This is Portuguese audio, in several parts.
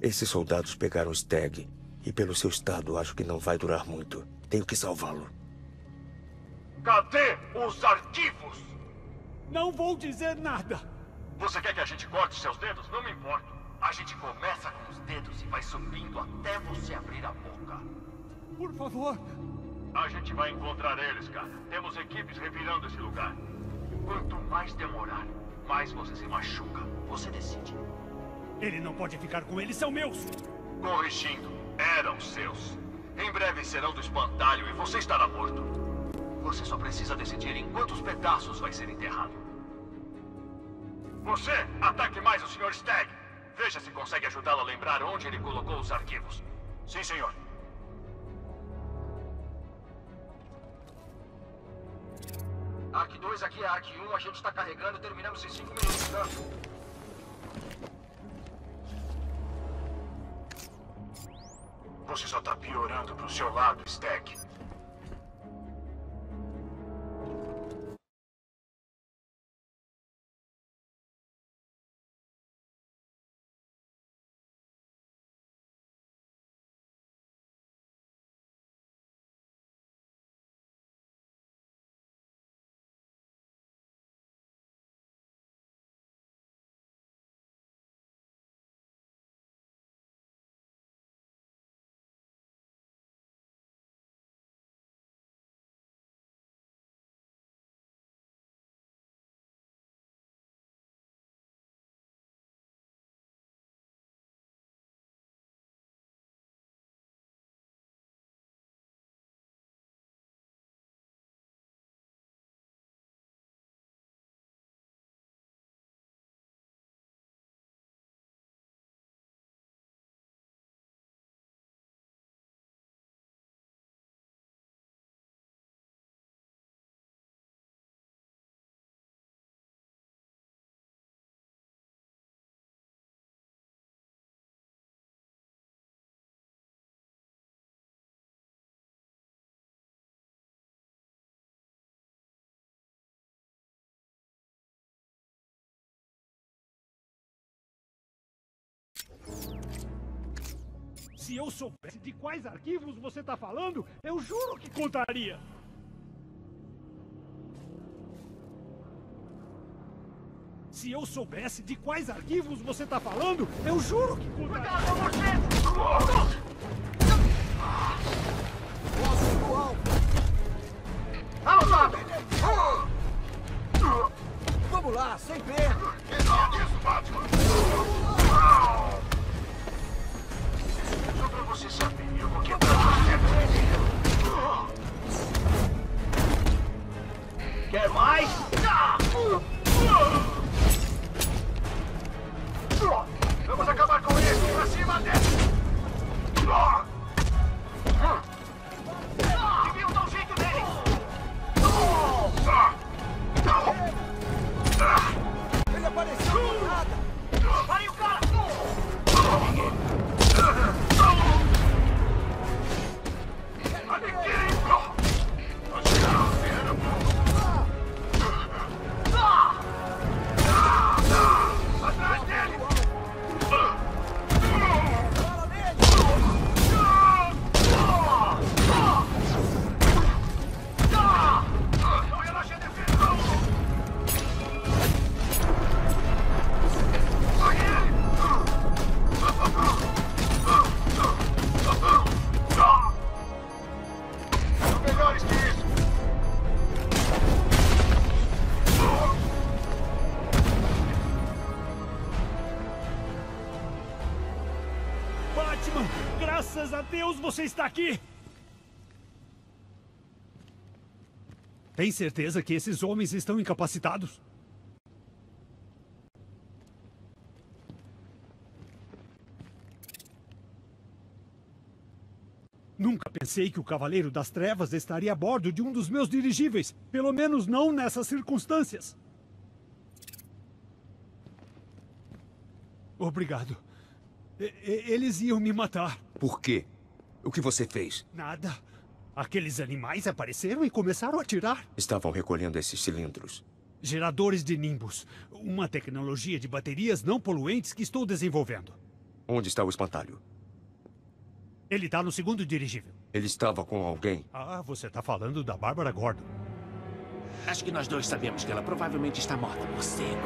Esses soldados pegaram Stagg. E pelo seu estado, acho que não vai durar muito. Tenho que salvá-lo. Cadê os arquivos? Não vou dizer nada. Você quer que a gente corte seus dedos? Não me importo. A gente começa com os dedos e vai subindo até você abrir a boca. Por favor. A gente vai encontrar eles, cara. Temos equipes revirando esse lugar. Quanto mais demorar, mais você se machuca. Você decide. Ele não pode ficar com eles, são meus. Corrigindo, eram seus. Em breve serão do espantalho e você estará morto. Você só precisa decidir em quantos pedaços vai ser enterrado. Você, ataque mais o Sr. Stagg. Veja se consegue ajudá-lo a lembrar onde ele colocou os arquivos. Sim, senhor. Arc 2, aqui é Arc 1. A gente está carregando e terminamos em 5 minutos, tá? Você só tá piorando pro seu lado, Stagg. Se eu soubesse de quais arquivos você está falando, eu juro que contaria. Se eu soubesse de quais arquivos você está falando, eu juro que contaria. Cuidado, você! Posso alvo! Alçado! Vamos lá, sem pena! Isso, Batman! Só pra você saber, eu vou quebrar você. Quer mais? Vamos acabar com isso! Pra cima dele! Deviam dar um jeito dele! Ele apareceu do nada! Pare o cara! Atrás dele! Fala nele! Não relaxe a defesa! Pegue ele! São melhores que isso! Batman, graças a Deus você está aqui! Tem certeza que esses homens estão incapacitados? Nunca pensei que o Cavaleiro das Trevas estaria a bordo de um dos meus dirigíveis. Pelo menos não nessas circunstâncias. Obrigado. Eles iam me matar. Por quê? O que você fez? Nada. Aqueles animais apareceram e começaram a atirar. Estavam recolhendo esses cilindros. Geradores de Nimbus. Uma tecnologia de baterias não poluentes que estou desenvolvendo. Onde está o espantalho? Ele tá no segundo dirigível. Ele estava com alguém? Ah, você tá falando da Bárbara Gordon. Acho que nós dois sabemos que ela provavelmente está morta, morcego.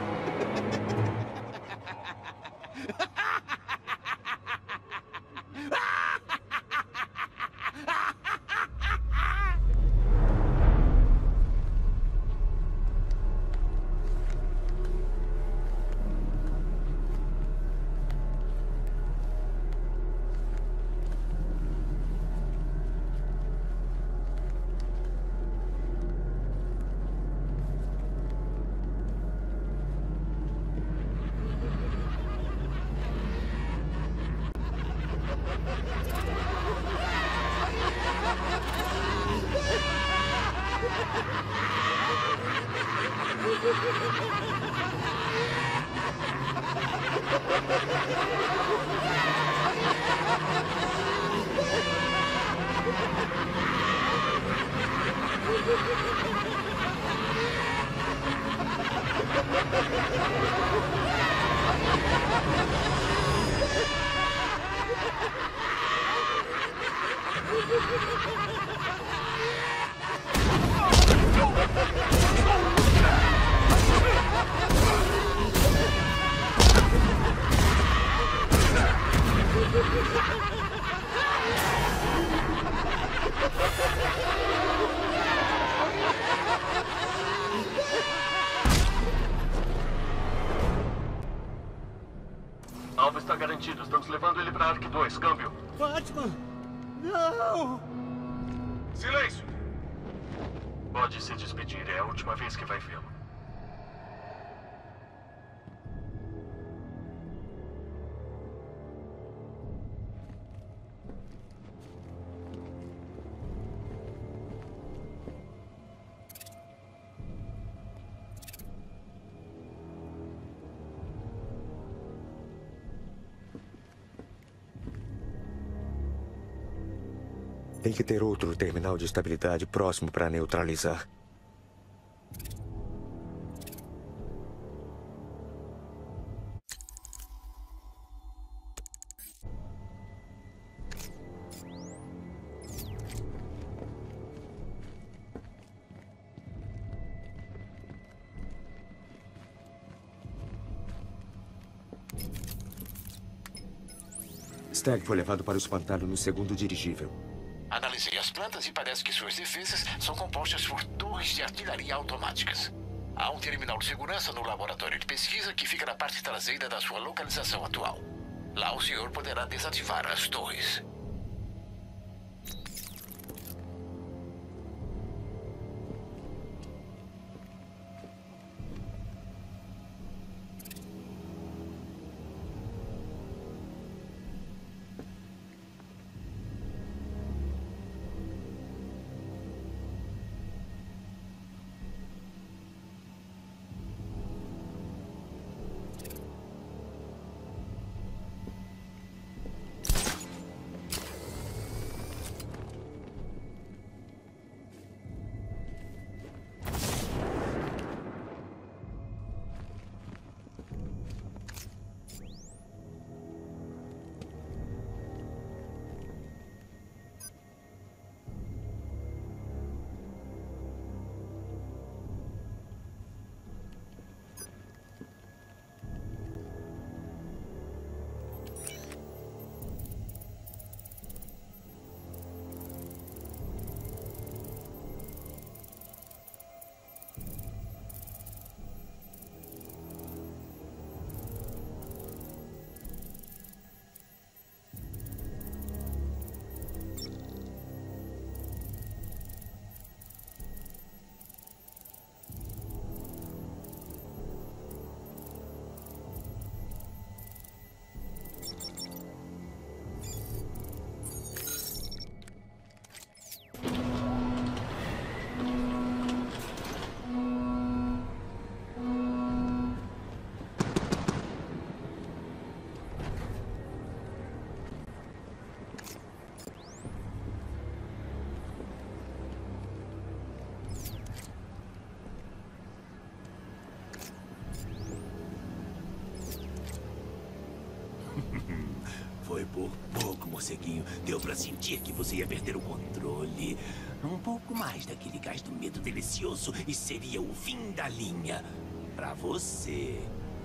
Alvo está garantido. Estamos levando ele para Ark 2. Câmbio. Batman! Não! Silêncio! Pode se despedir. É a última vez que vai vê-lo. Tem que ter outro terminal de estabilidade próximo para neutralizar. Stagg foi levado para o espantalho no segundo dirigível. Analisei as plantas e parece que suas defesas são compostas por torres de artilharia automáticas. Há um terminal de segurança no laboratório de pesquisa que fica na parte traseira da sua localização atual. Lá o senhor poderá desativar as torres. morceguinho. Deu pra sentir que você ia perder o controle. Um pouco mais daquele gás do medo delicioso e seria o fim da linha. Pra você.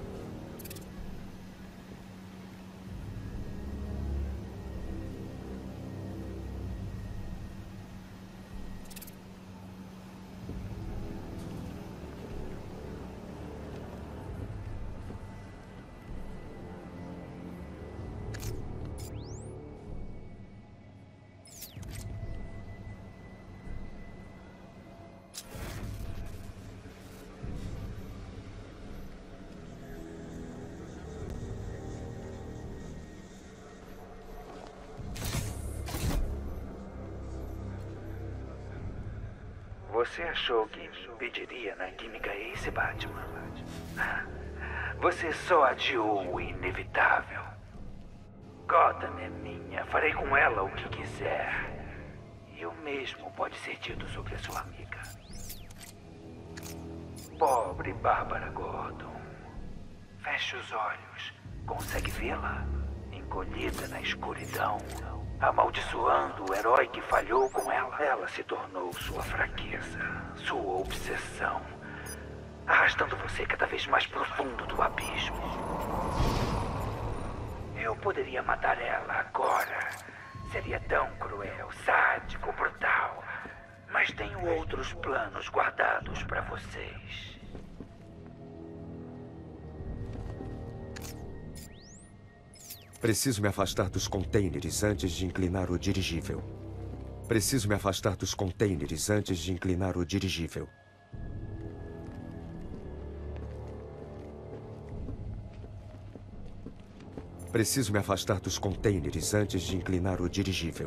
Você achou que me impediria na Química Ace, Batman? Você só adiou o inevitável. Gotham é minha. Farei com ela o que quiser. E o mesmo pode ser dito sobre a sua amiga. Pobre Bárbara Gordon. Feche os olhos. Consegue vê-la? Encolhida na escuridão. Amaldiçoando o herói que falhou com ela. Ela se tornou sua fraqueza, sua obsessão, arrastando você cada vez mais profundo do abismo. Eu poderia matar ela agora. Seria tão cruel, sádico, brutal. Mas tenho outros planos guardados para vocês. Preciso me afastar dos containers antes de inclinar o dirigível. Preciso me afastar dos containers antes de inclinar o dirigível. Preciso me afastar dos containers antes de inclinar o dirigível.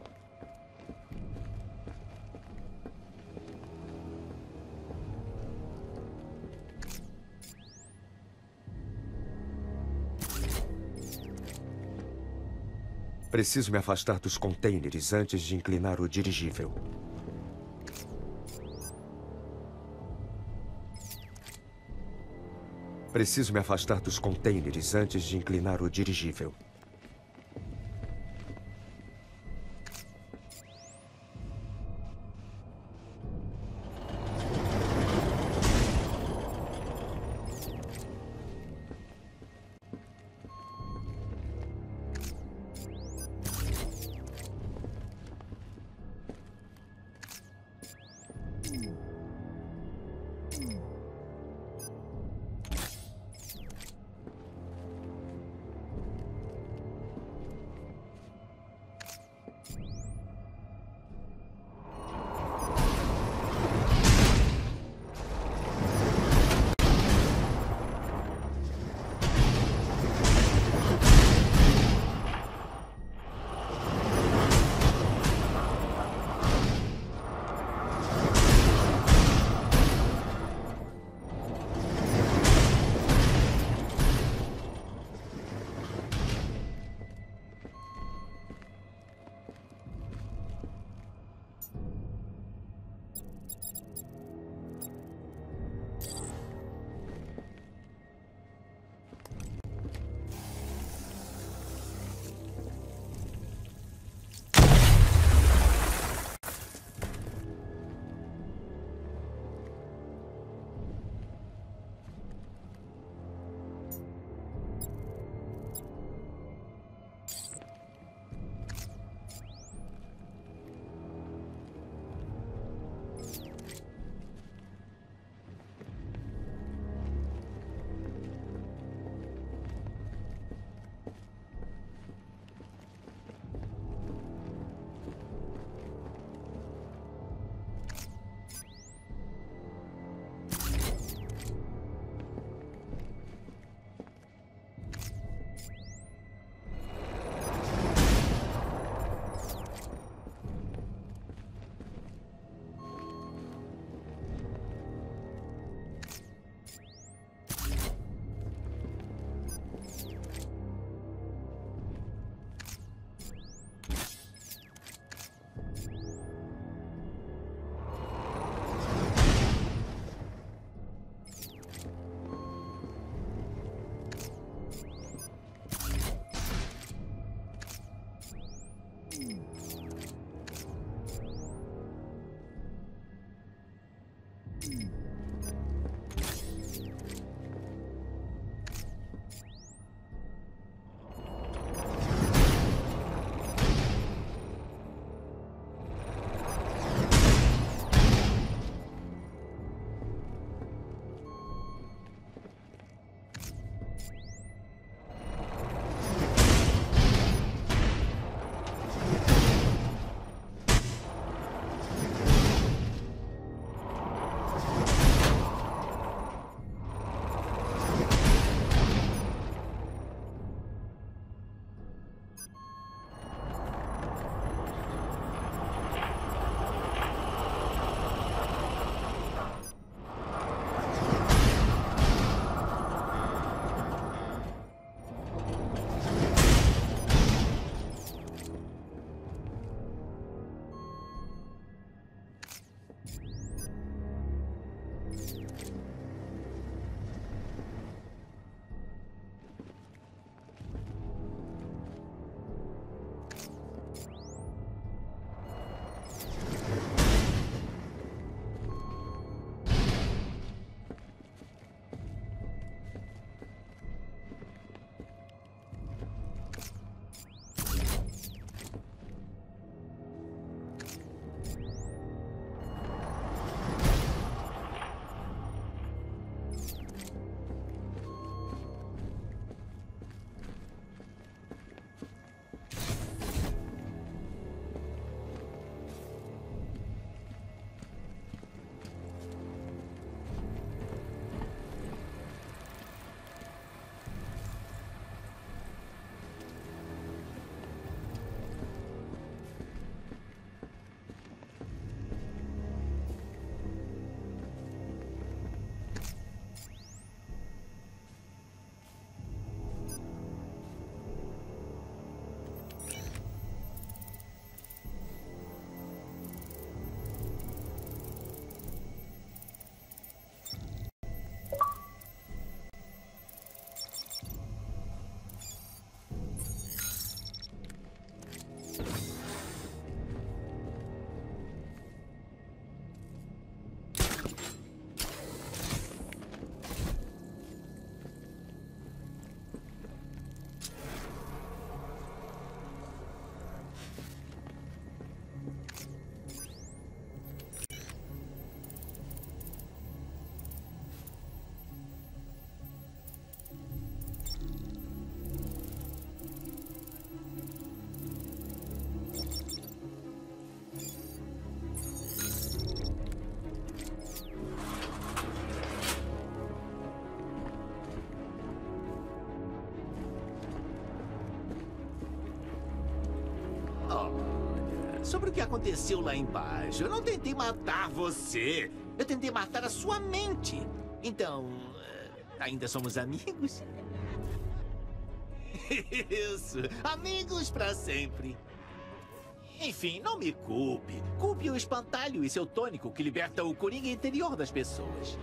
Preciso me afastar dos containers antes de inclinar o dirigível. Preciso me afastar dos containers antes de inclinar o dirigível. Sobre o que aconteceu lá embaixo. Eu não tentei matar você. Eu tentei matar a sua mente. Então, ainda somos amigos? Isso. Amigos pra sempre. Enfim, não me culpe. Culpe o espantalho e seu tônico que liberta o coringa interior das pessoas.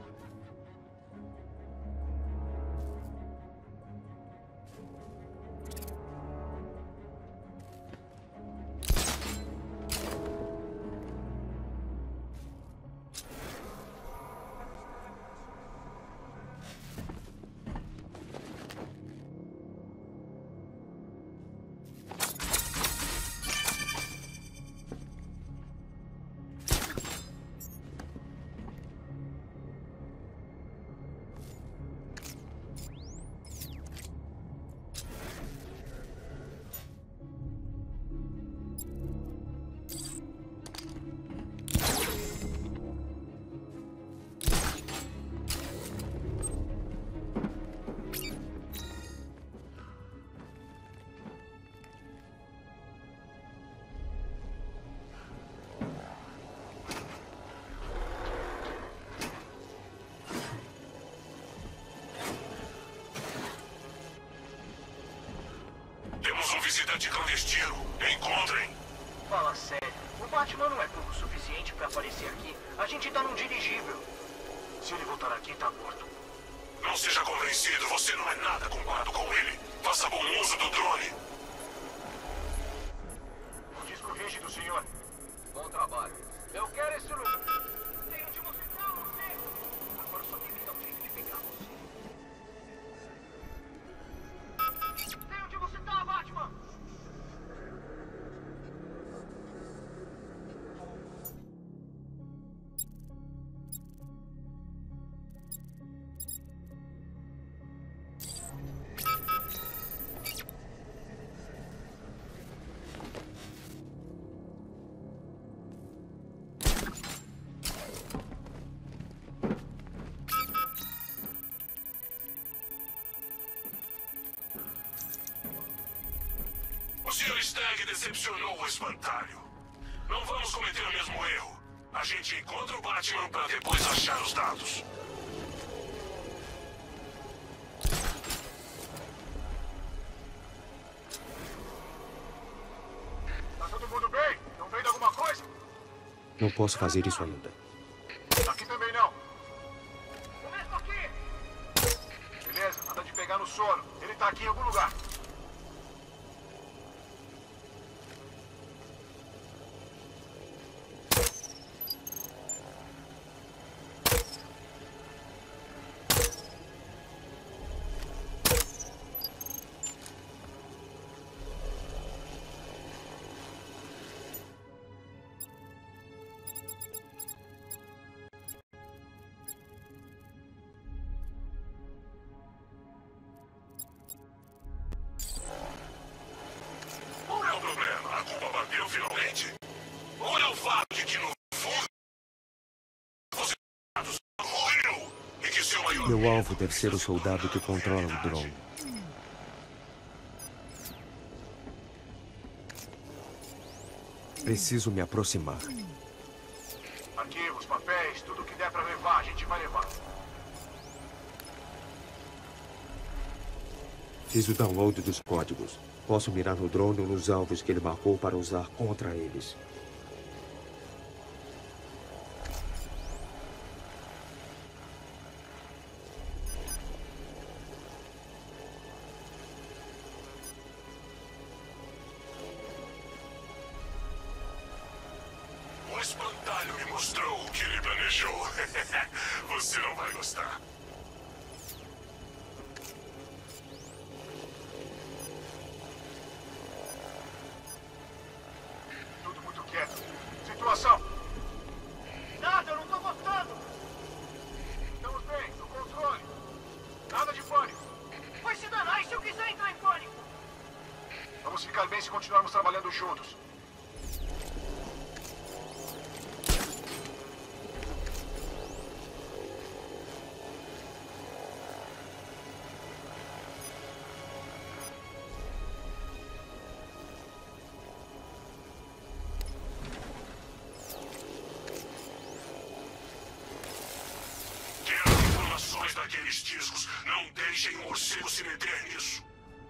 visitante clandestino. Encontrem. Fala sério. O Batman não é burro o suficiente pra aparecer aqui. A gente tá num dirigível. Se ele voltar aqui, tá morto. Não seja convencido. Você não é nada comparado com ele. Faça bom uso do drone. O disco rígido, senhor. Bom trabalho. Eu quero esse lugar. Sei onde você tá, você. Agora só tem que dar um jeito de pegar você. Sei onde você tá, Batman. O Sr. Stagg decepcionou o espantalho. Não vamos cometer o mesmo erro. A gente encontra o Batman para depois achar os dados. Tá todo mundo bem? Não vendo alguma coisa? Não posso fazer isso ainda. Aqui também não. O mesmo aqui. Beleza, nada de pegar no sono. Ele tá aqui em algum lugar. Qual é o problema? A culpa bateu finalmente? Ou é o fato de que no fundo você morreu e que seu maior Meu alvo deve ser o soldado que controla o drone. Preciso me aproximar. Arquivos, papéis, tudo que der pra levar, a gente vai levar. Fiz o download dos códigos. Posso mirar no drone ou nos alvos que ele marcou para usar contra eles. trabalho me mostrou o que ele planejou. Você não vai gostar. Tudo muito quieto. Situação. Nada, eu não tô gostando. Estamos bem, no controle. Nada de pânico. Vai se danar, e se eu quiser entrar em pânico? Vamos ficar bem se continuarmos trabalhando juntos. Daqueles discos. Não deixem o morcego se meter nisso.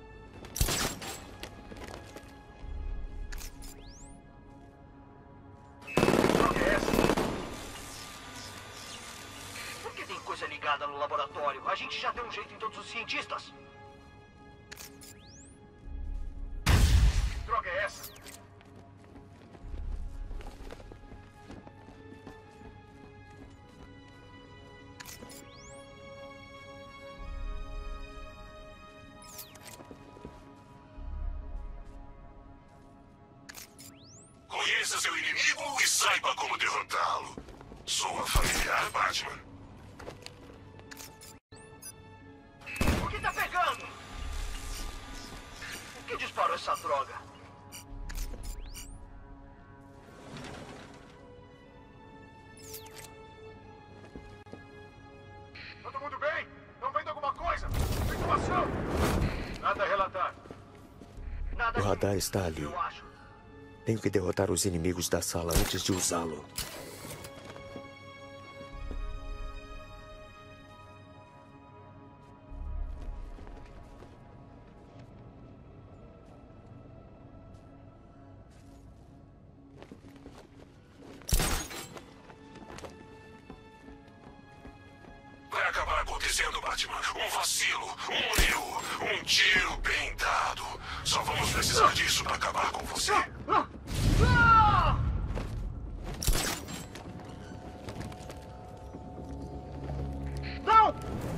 O que é essa? Por que tem coisa ligada no laboratório? A gente já deu um jeito em todos os cientistas. Que droga é essa? Conheça seu inimigo e saiba como derrotá-lo. Soa familiar, Batman? O que tá pegando? O que disparou essa droga? Todo mundo bem? Estão vendo alguma coisa? Situação! Nada a relatar. Nada O radar está ali. eu acho. Tenho que derrotar os inimigos da sala antes de usá-lo. Vai acabar acontecendo, Batman. Um vacilo, um erro, um tiro bem dado. Só vamos precisar disso para acabar com você. Não!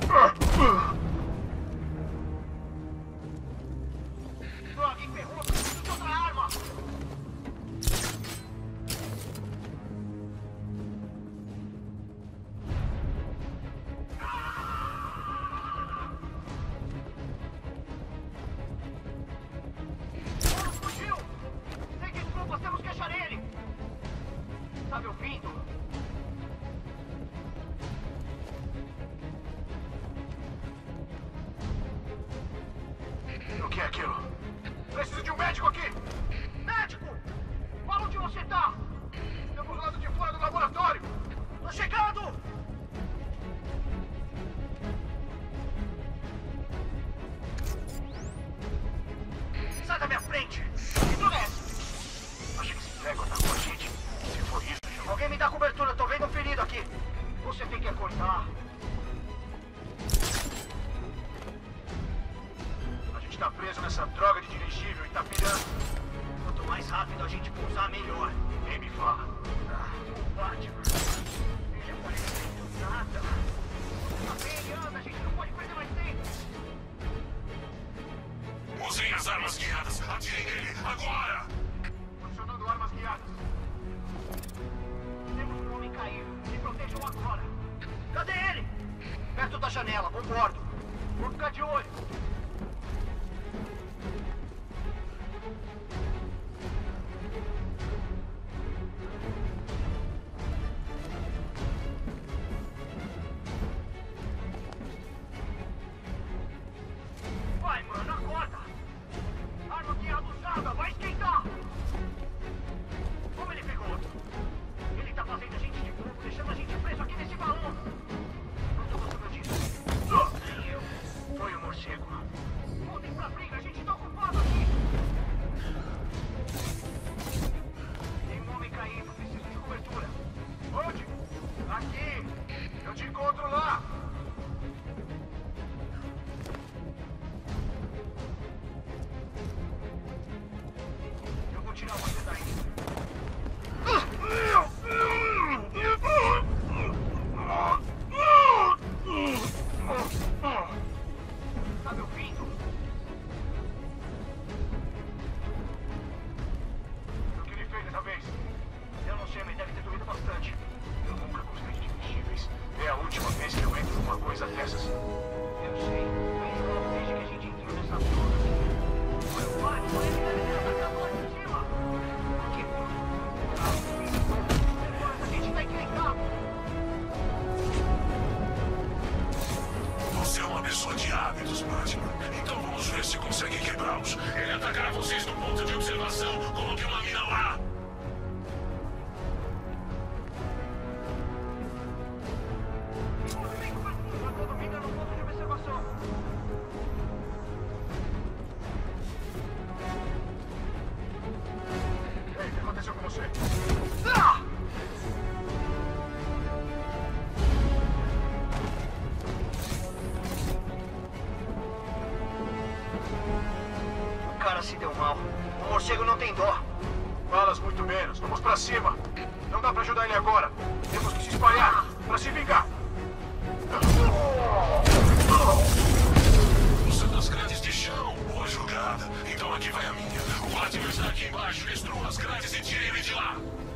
Droga, enferrou, eu preciso de outra arma! Fugiu! Sem desculpas, temos que achar ele! Tá me ouvindo? O que é aquilo? Preciso de um médico aqui! Médico! Fala onde você tá! Estamos do lado de fora do laboratório! Tô chegando! Sai da minha frente! Que droga é essa? Acho que esse Lego tá com a gente. Se for isso, já... Alguém me dá cobertura, tô vendo um ferido aqui. Você tem que acordar. A gente tá preso nessa droga de dirigível e tá pirando. Quanto mais rápido a gente pousar, melhor. Nem me fala. Batman. Ele apareceu do nada. Tá bem, ele anda, a gente não pode perder mais tempo. Usem as armas guiadas. Atirem nele agora! Funcionando armas guiadas. Temos um homem caído. Me protejam agora. Cadê ele? Perto da janela, concordo. Vou ficar de olho. Vai, mano, acorda! Arma guiada usada, vai esquentar! Como ele pegou outro? Ele tá fazendo a gente de bobo, deixando a gente preso aqui nesse balão! Não tô gostando disso. Nem eu. Foi o morcego. Voltem pra briga, a gente tá ocupado aqui! Tem um homem caído, preciso de cobertura. Onde? Aqui! Eu te encontro lá! Eu vou tirar você daí. você! Ah! O cara se deu mal. O morcego não tem dó. Balas muito menos. Vamos pra cima. Não dá pra ajudar ele agora. Temos que se espalhar pra se vingar. Usa das grades de chão. Boa jogada. Então aqui vai a minha. O Vladimir está aqui embaixo. Destrua as grades e tire ele de lá.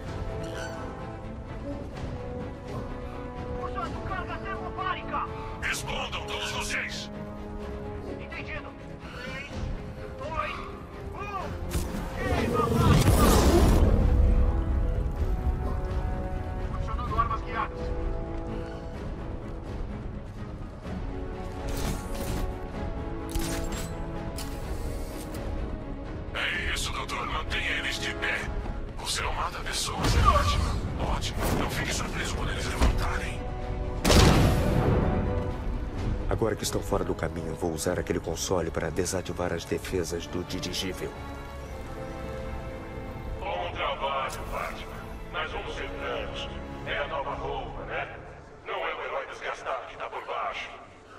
Usando carga termobárica. Respondam todos vocês. Entendido. 3, 2, 1. E papai! Funcionando armas guiadas. É isso, doutor. Mantenha eles de pé. Você não mata pessoas, é ótimo. Ótimo. Não fique surpreso quando eles levantarem. Agora que estão fora do caminho, vou usar aquele console para desativar as defesas do dirigível. Bom trabalho, Batman. Mas vamos ser francos. É a nova roupa, né? Não é o herói desgastado que está por baixo.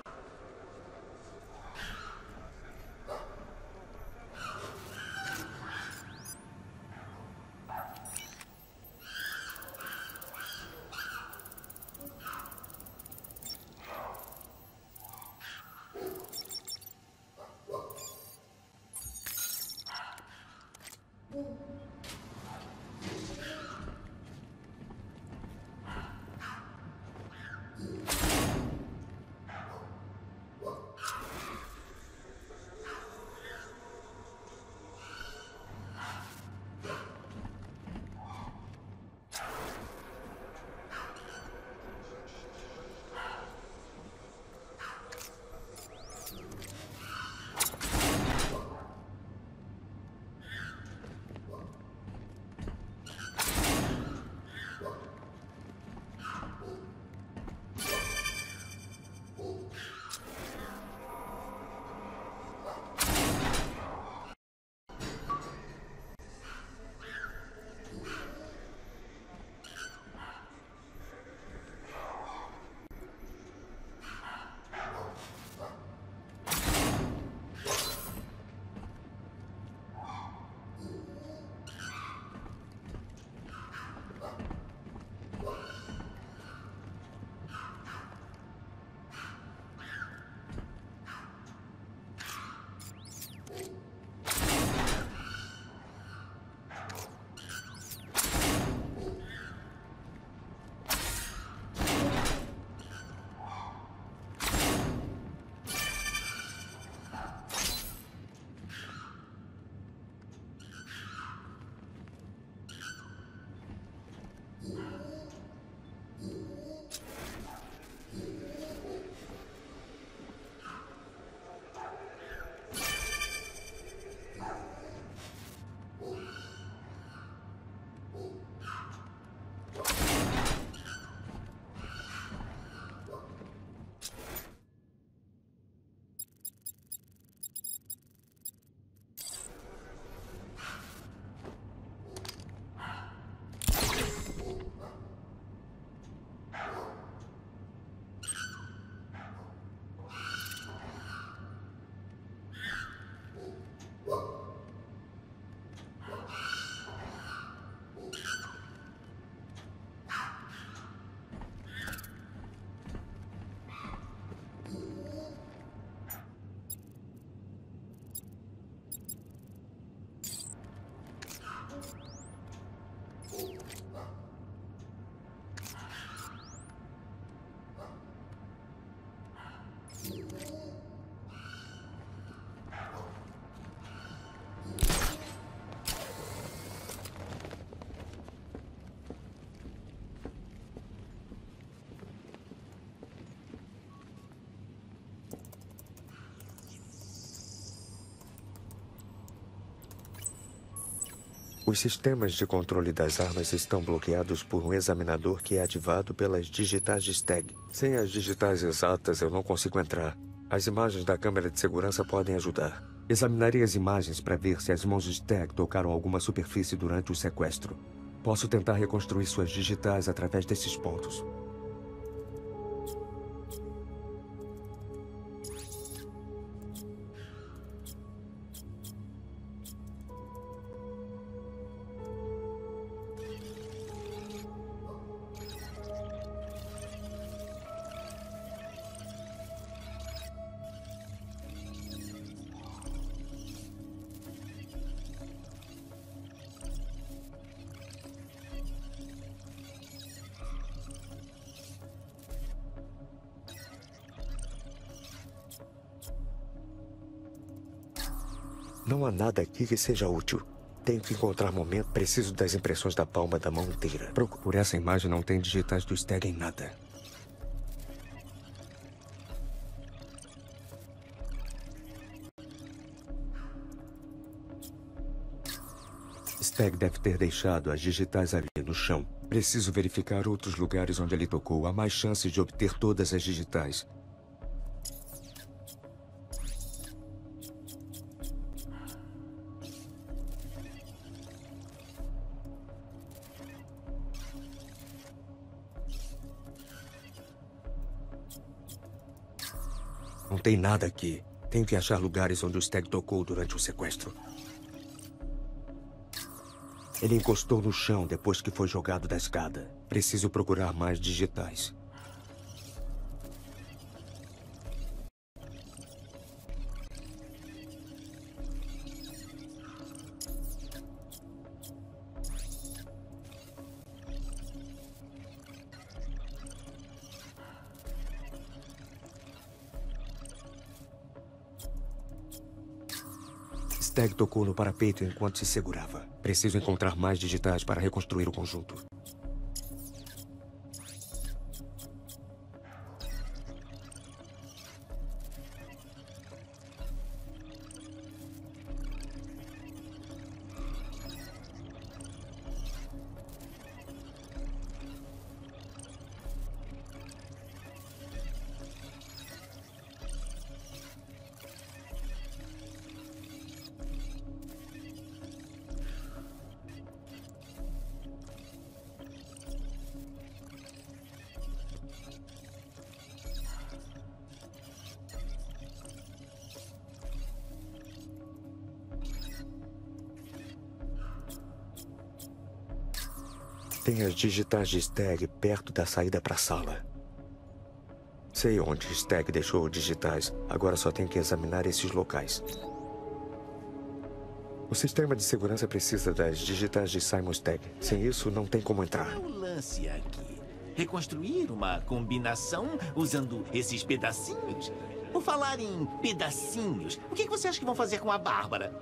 Os sistemas de controle das armas estão bloqueados por um examinador que é ativado pelas digitais de Steg. Sem as digitais exatas, eu não consigo entrar. As imagens da câmera de segurança podem ajudar. Examinarei as imagens para ver se as mãos de Steg tocaram alguma superfície durante o sequestro. Posso tentar reconstruir suas digitais através desses pontos. Não há nada aqui que seja útil. Tenho que encontrar momento. Preciso das impressões da palma da mão inteira. Por essa imagem não tem digitais do Stag em nada. Stag deve ter deixado as digitais ali no chão. Preciso verificar outros lugares onde ele tocou. Há mais chances de obter todas as digitais. Não tem nada aqui. Tenho que achar lugares onde o Stag tocou durante o sequestro. Ele encostou no chão depois que foi jogado da escada. Preciso procurar mais digitais. Stag tocou no parapeito enquanto se segurava. Preciso encontrar mais digitais para reconstruir o conjunto. Tem as digitais de Stag perto da saída para a sala. Sei onde Stag deixou digitais. Agora só tenho que examinar esses locais. O sistema de segurança precisa das digitais de Simon Stag. Sem isso, não tem como entrar. Qual é o lance aqui? Reconstruir uma combinação usando esses pedacinhos? Por falar em pedacinhos, o que você acha que vão fazer com a Bárbara?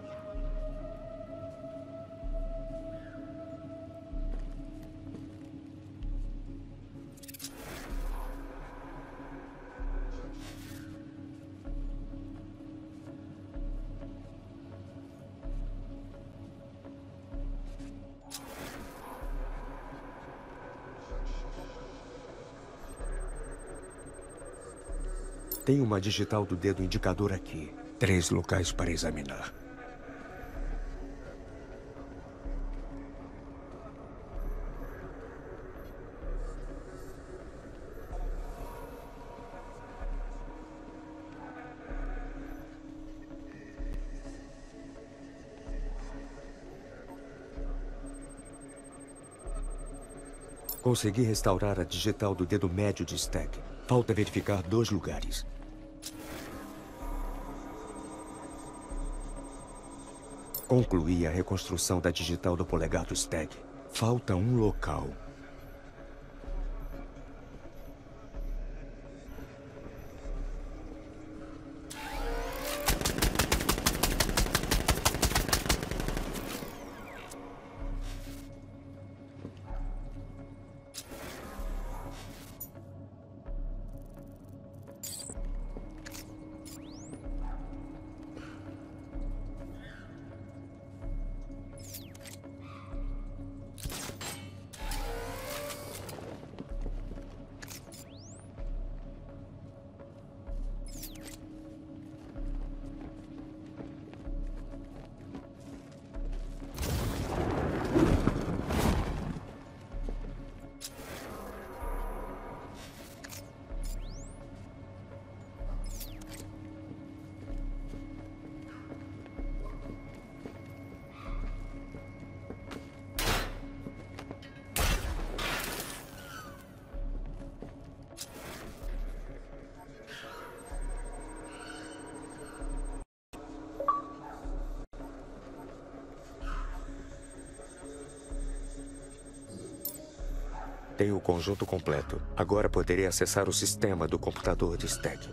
Tem uma digital do dedo indicador aqui. 3 locais para examinar. Consegui restaurar a digital do dedo médio de Stag. Falta verificar 2 lugares. Concluí a reconstrução da digital do polegar do Stag. Falta um local. Tenho o conjunto completo. Agora poderei acessar o sistema do computador de Stagg.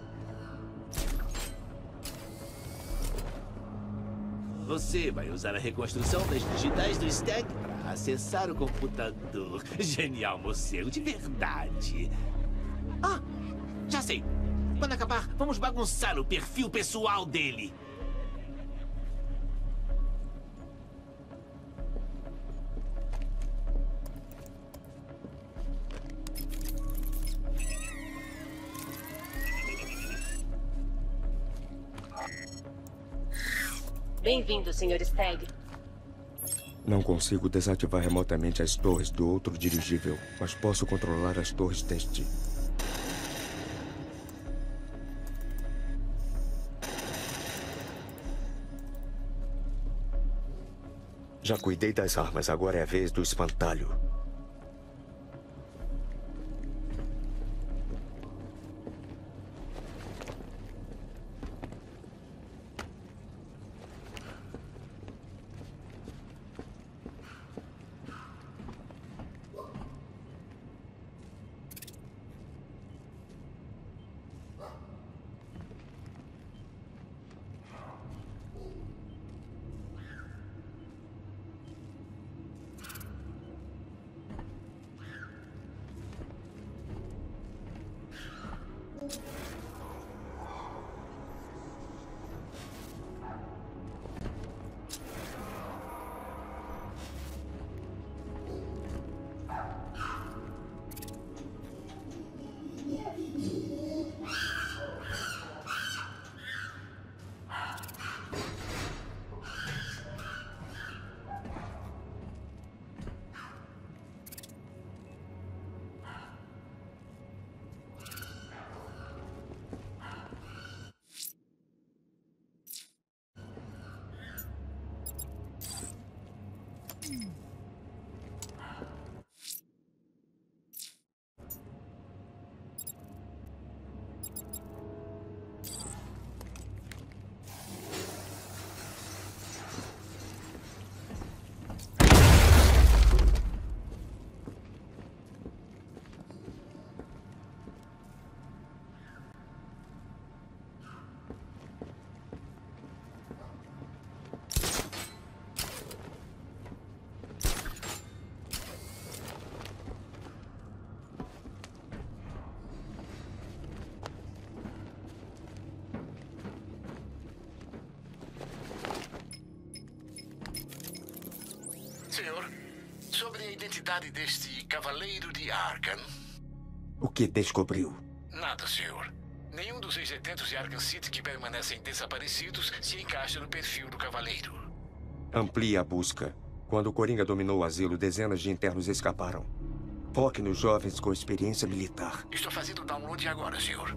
Você vai usar a reconstrução das digitais do Stagg para acessar o computador. Genial, morcego, de verdade. Ah, já sei. Quando acabar, vamos bagunçar o perfil pessoal dele. Bem-vindo, Sr. Stagg. Não consigo desativar remotamente as torres do outro dirigível, mas posso controlar as torres deste. Já cuidei das armas, agora é a vez do espantalho. Senhor, sobre a identidade deste Cavaleiro de Arkham... O que descobriu? Nada, senhor. Nenhum dos ex-detentos de Arkham City que permanecem desaparecidos se encaixa no perfil do Cavaleiro. Amplie a busca. Quando o Coringa dominou o asilo, dezenas de internos escaparam. Foque nos jovens com experiência militar. Estou fazendo o download agora, senhor.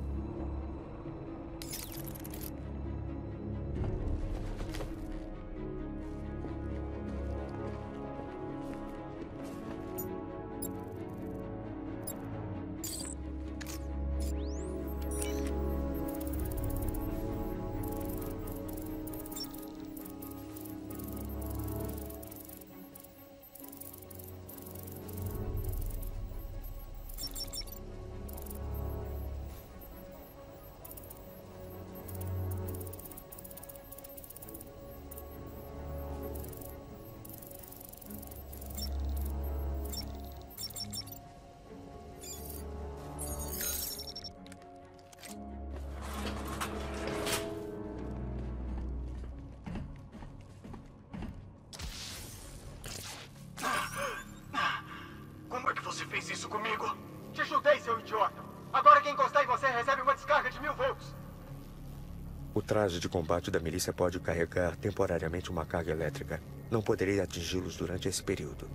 Como é que você fez isso comigo? Te ajudei, seu idiota. Agora quem encostar em você recebe uma descarga de 1000 volts. O traje de combate da milícia pode carregar temporariamente uma carga elétrica. Não poderei atingi-los durante esse período.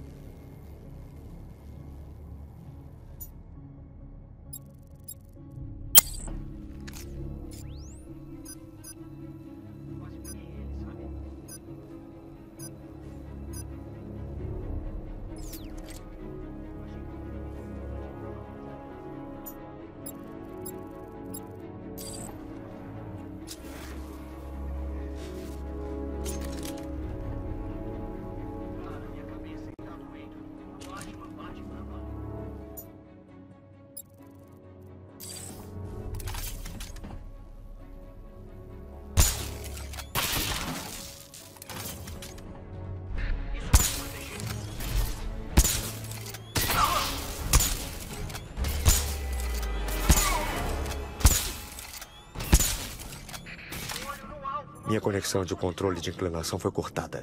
Minha conexão de controle de inclinação foi cortada.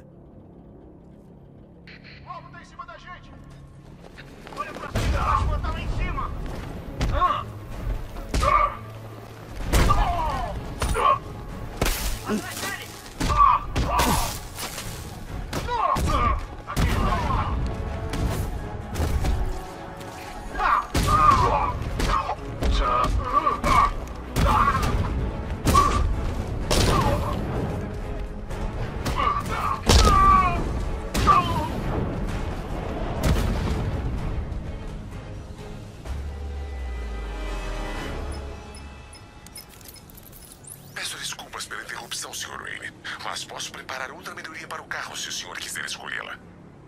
O alvo tá em cima da gente! Olha pra cima, a rua tá lá em cima! Atrás dele! Peço desculpas pela interrupção, Sr. Wayne, mas posso preparar outra melhoria para o carro se o senhor quiser escolhê-la.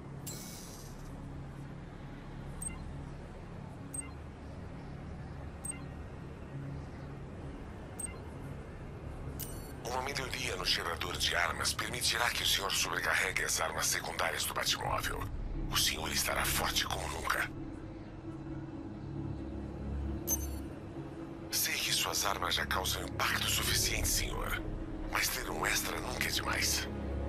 Uma melhoria no gerador de armas permitirá que o senhor sobrecarregue as armas secundárias do Batmóvel. O senhor estará forte como nunca. Sei que suas armas já causam impacto suficiente, senhor. Mas ter um extra nunca é demais.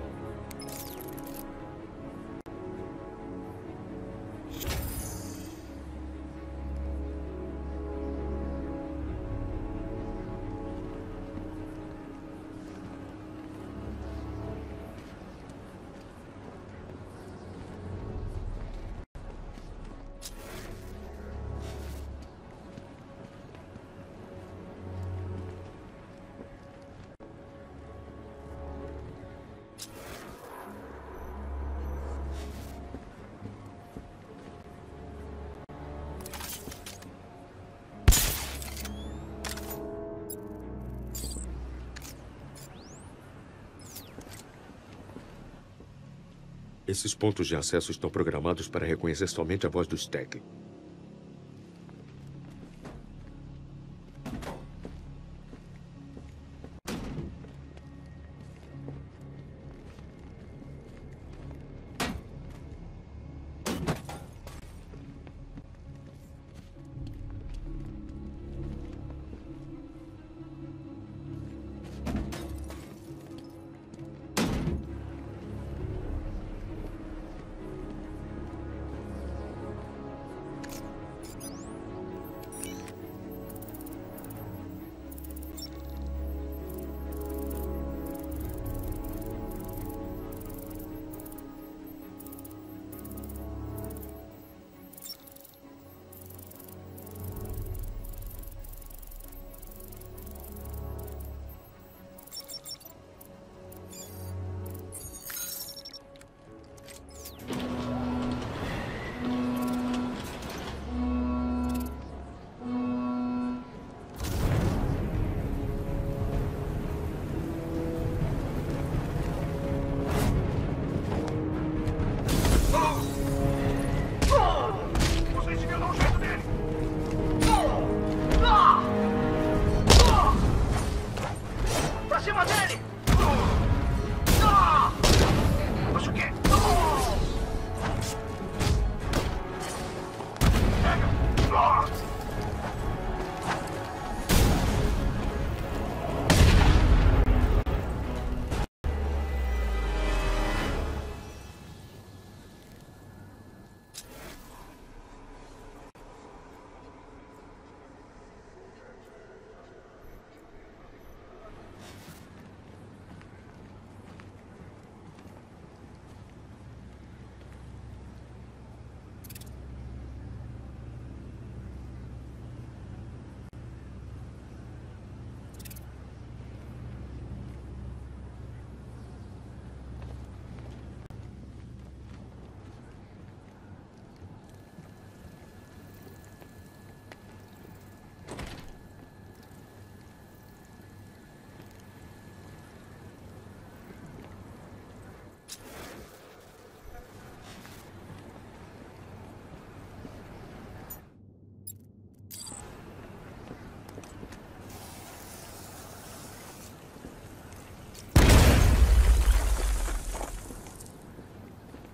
Esses pontos de acesso estão programados para reconhecer somente a voz do Stagg.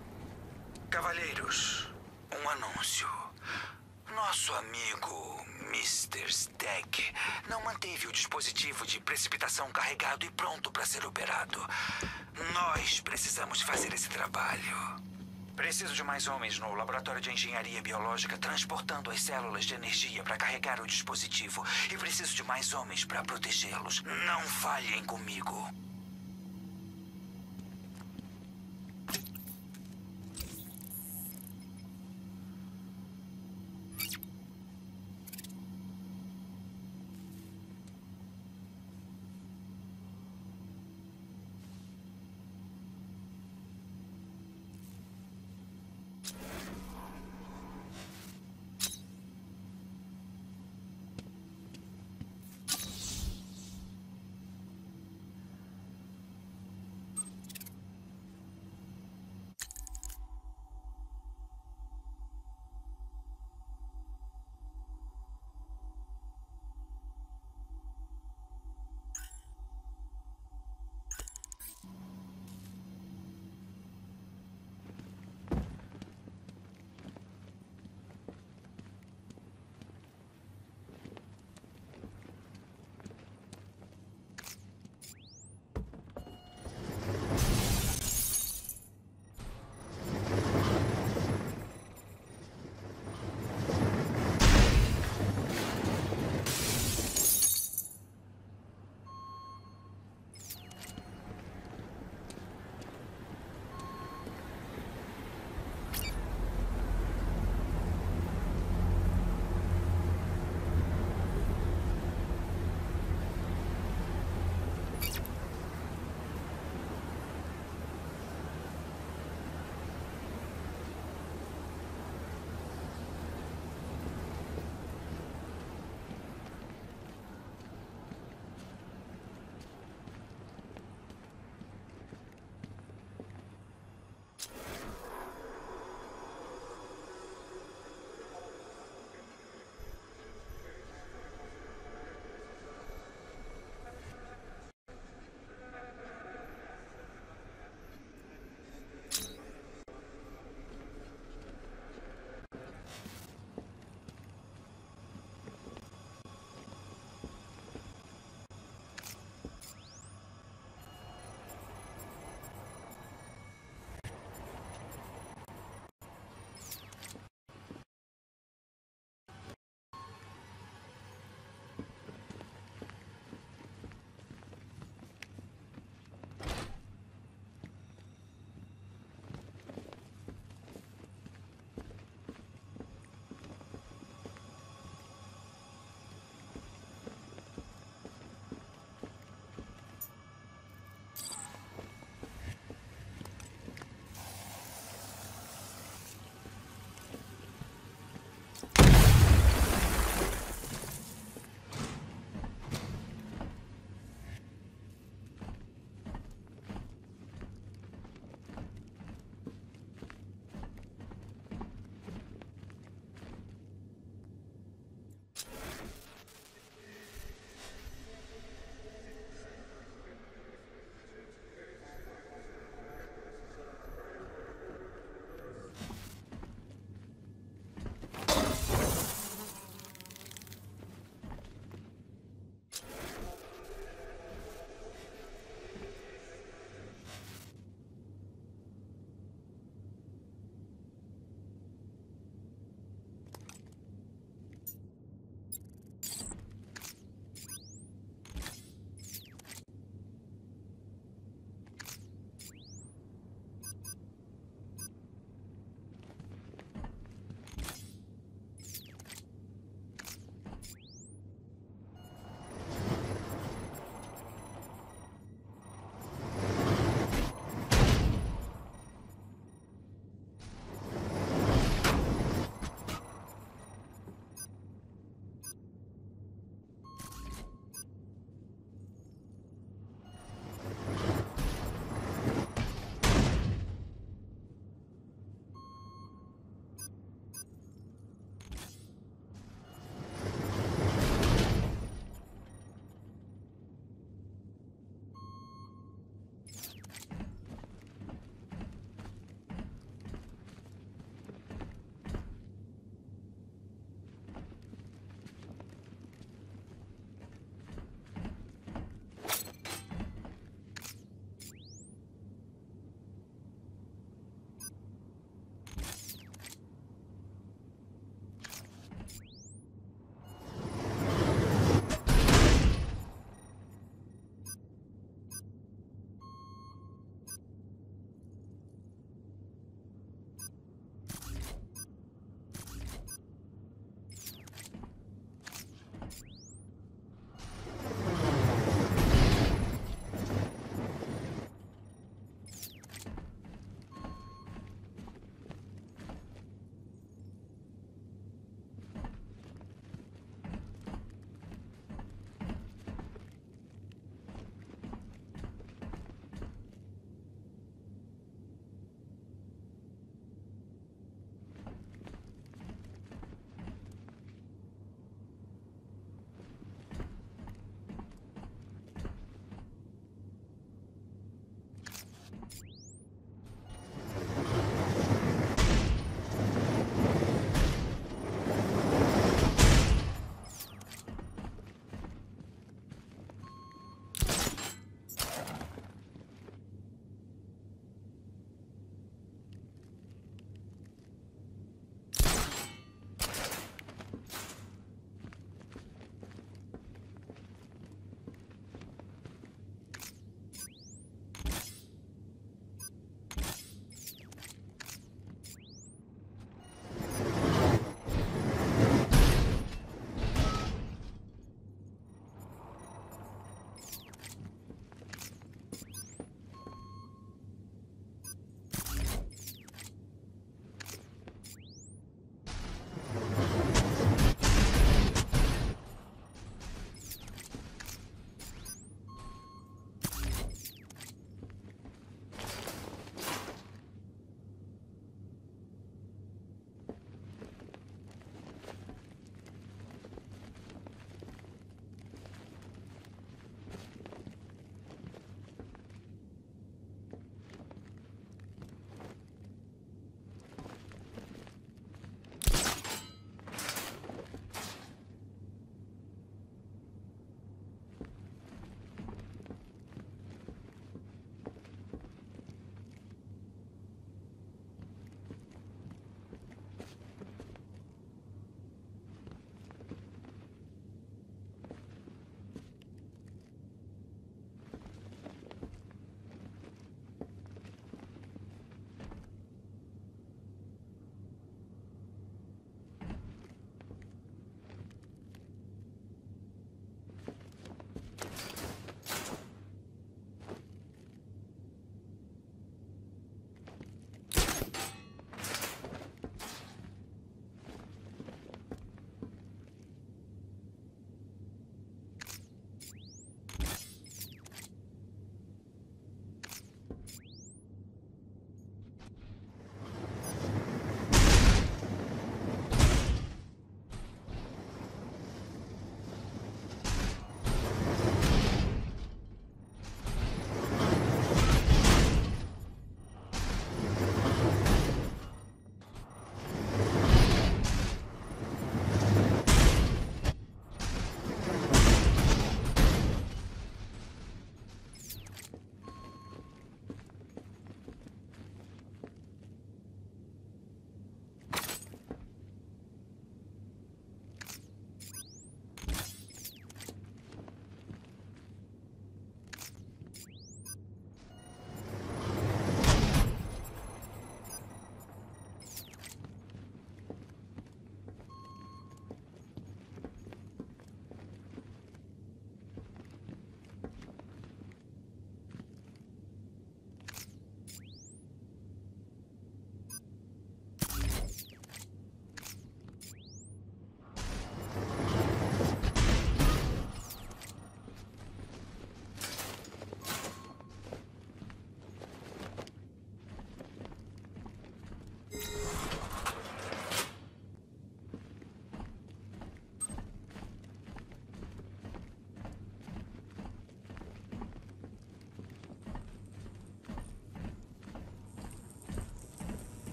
Cavalheiros, um anúncio. Nosso amigo Mr. Stagg não manteve o dispositivo de precipitação carregado e pronto para ser operado. Nós precisamos fazer esse trabalho. Preciso de mais homens no laboratório de engenharia biológica transportando as células de energia para carregar o dispositivo. E preciso de mais homens para protegê-los. Não falhem comigo.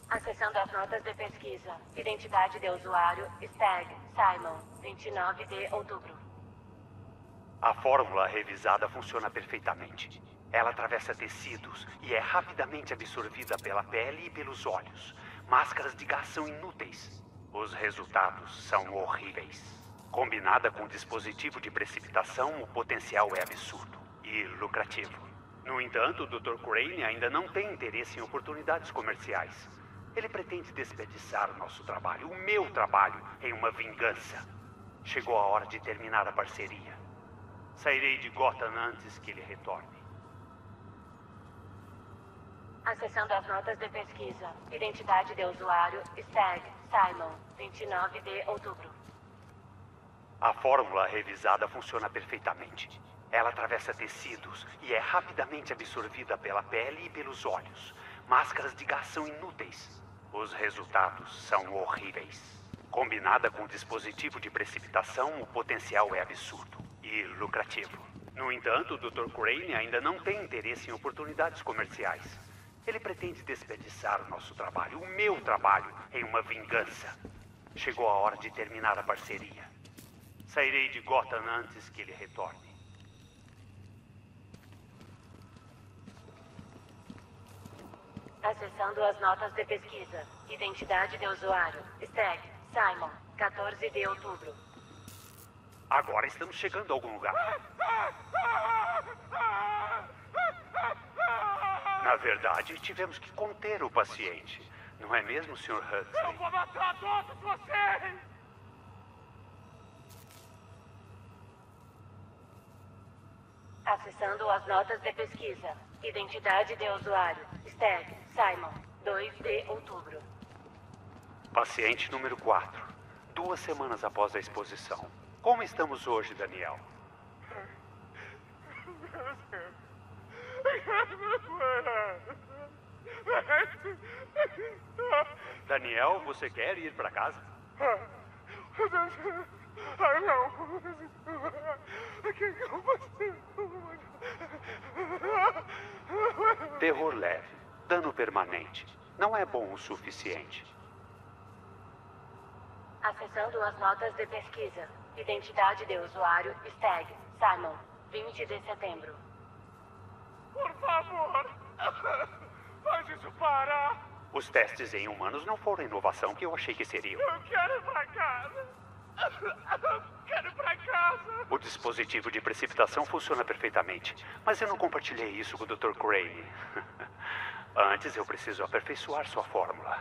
Acessando as notas de pesquisa. Identidade de usuário, Stag, Simon, 29 de outubro. A fórmula revisada funciona perfeitamente. Ela atravessa tecidos e é rapidamente absorvida pela pele e pelos olhos. Máscaras de gás são inúteis. Os resultados são horríveis. Combinada com o dispositivo de precipitação, o potencial é absurdo e lucrativo. No entanto, o Dr. Crane ainda não tem interesse em oportunidades comerciais. Ele pretende desperdiçar o nosso trabalho, o meu trabalho, em uma vingança. Chegou a hora de terminar a parceria. Sairei de Gotham antes que ele retorne. Acessando as notas de pesquisa. Identidade de usuário, Stag, Simon, 29 de outubro. A fórmula revisada funciona perfeitamente. Ela atravessa tecidos e é rapidamente absorvida pela pele e pelos olhos. Máscaras de gás são inúteis. Os resultados são horríveis. Combinada com o dispositivo de precipitação, o potencial é absurdo e lucrativo. No entanto, o Dr. Crane ainda não tem interesse em oportunidades comerciais. Ele pretende desperdiçar o nosso trabalho, o meu trabalho, em uma vingança. Chegou a hora de terminar a parceria. Sairei de Gotham antes que ele retorne. Acessando as notas de pesquisa. Identidade de usuário, Stag, Simon, 14 de outubro. Agora estamos chegando a algum lugar. Na verdade, tivemos que conter o paciente. Não é mesmo, Sr. Hudson? Eu vou matar todos vocês! Acessando as notas de pesquisa. Identidade de usuário, Stag, Simon, 2 de outubro. Paciente número 4. 2 semanas após a exposição. Como estamos hoje, Daniel? Daniel, você quer ir para casa? Não. Terror leve. Dano permanente. Não é bom o suficiente. Acessando as notas de pesquisa. Identidade de usuário, Stag, Simon, 20 de setembro. Por favor, faz isso parar. Os testes em humanos não foram a inovação que eu achei que seriam. Eu quero ir pra casa. Quero ir pra casa. O dispositivo de precipitação funciona perfeitamente, mas eu não compartilhei isso com o Dr. Crane. Antes eu preciso aperfeiçoar sua fórmula.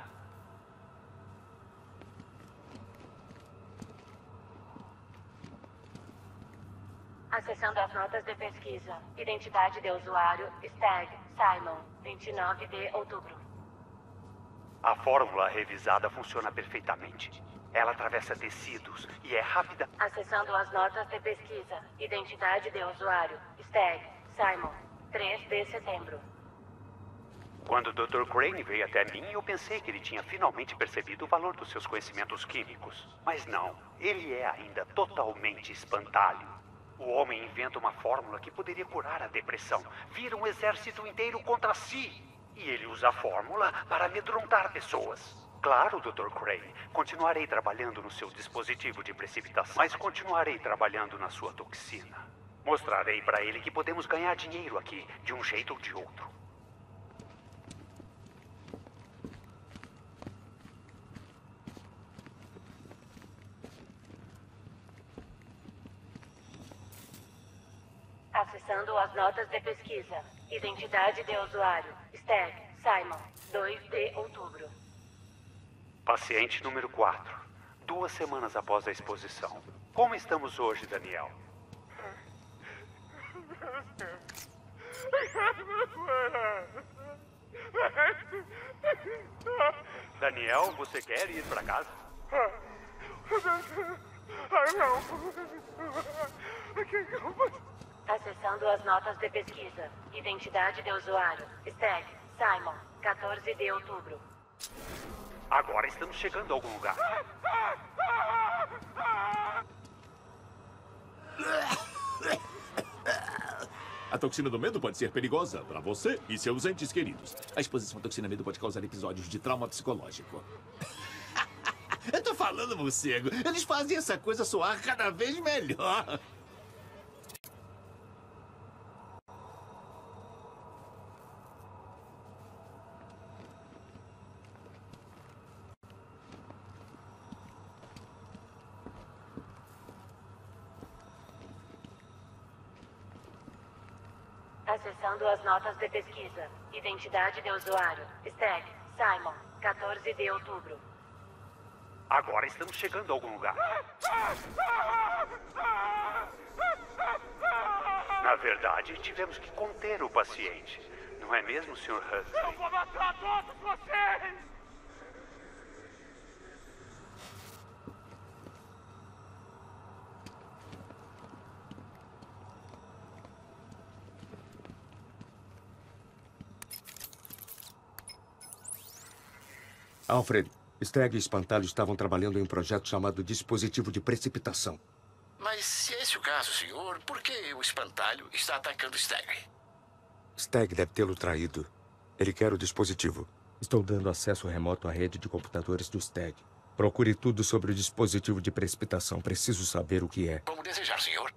Acessando as notas de pesquisa. Identidade de usuário, Stag, Simon, 29 de outubro. A fórmula revisada funciona perfeitamente. Ela atravessa tecidos e é rápida. Acessando as notas de pesquisa. Identidade de usuário, Stag, Simon, 3 de setembro. Quando o Dr. Crane veio até mim, eu pensei que ele tinha finalmente percebido o valor dos seus conhecimentos químicos. Mas não, ele é ainda totalmente espantalho. O homem inventa uma fórmula que poderia curar a depressão. Vira um exército inteiro contra si. E ele usa a fórmula para amedrontar pessoas. Claro, Dr. Crane, continuarei trabalhando no seu dispositivo de precipitação, mas continuarei trabalhando na sua toxina. Mostrarei para ele que podemos ganhar dinheiro aqui, de um jeito ou de outro. Acessando as notas de pesquisa. Identidade de usuário, Stag, Simon, 2 de outubro. Paciente número 4. 2 semanas após a exposição. Como estamos hoje, Daniel? Daniel, você quer ir para casa? Não. Acessando as notas de pesquisa. Identidade de usuário, Stag, Simon, 14 de outubro. Agora estamos chegando a algum lugar. A toxina do medo pode ser perigosa para você e seus entes queridos. A exposição à toxina medo pode causar episódios de trauma psicológico. Eu tô falando, morcego. Eles fazem essa coisa soar cada vez melhor. Acessando as notas de pesquisa. Identidade de usuário. Stag, Simon, 14 de outubro. Agora estamos chegando a algum lugar. Na verdade, tivemos que conter o paciente. Não é mesmo, Sr. Huxley? Eu vou matar todos vocês! Alfred, Stag e Espantalho estavam trabalhando em um projeto chamado Dispositivo de Precipitação. Mas se é esse o caso, senhor, por que o Espantalho está atacando Stag? Stag deve tê-lo traído. Ele quer o dispositivo. Estou dando acesso remoto à rede de computadores do Stag. Procure tudo sobre o dispositivo de precipitação. Preciso saber o que é. Como desejar, senhor.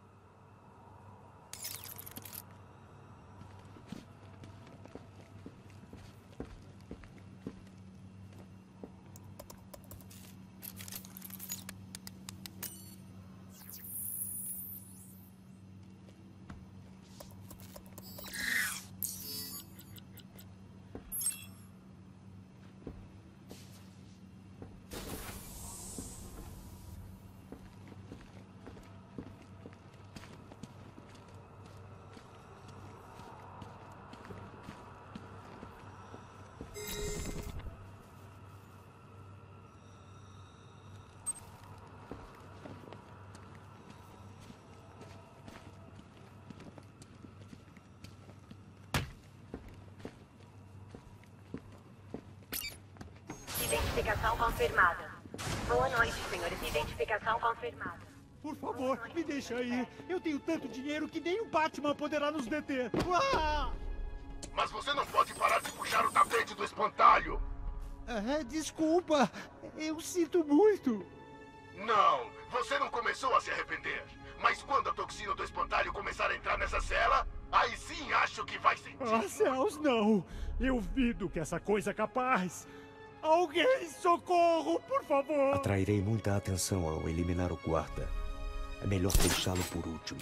Identificação confirmada. Boa noite, senhores. Identificação confirmada. Por favor, me deixa aí. Eu tenho tanto dinheiro que nem o Batman poderá nos deter. Mas você não pode parar de puxar o tapete do espantalho. Desculpa. Eu sinto muito. Não, você não começou a se arrepender. Mas quando a toxina do espantalho começar a entrar nessa cela, aí sim acho que vai sentir. Céus, não. Eu vi do que essa coisa é capaz. Alguém, socorro, por favor! Atrairei muita atenção ao eliminar o guarda. É melhor deixá-lo por último.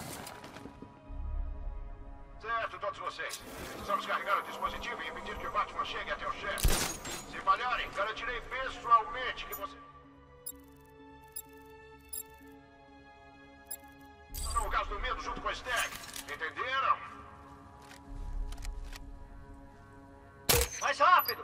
Certo, todos vocês. Precisamos carregar o dispositivo e impedir que o Batman chegue até o chefe. Se falharem, garantirei pessoalmente que você... o gás do medo junto com a Stag. Entenderam? Mais rápido!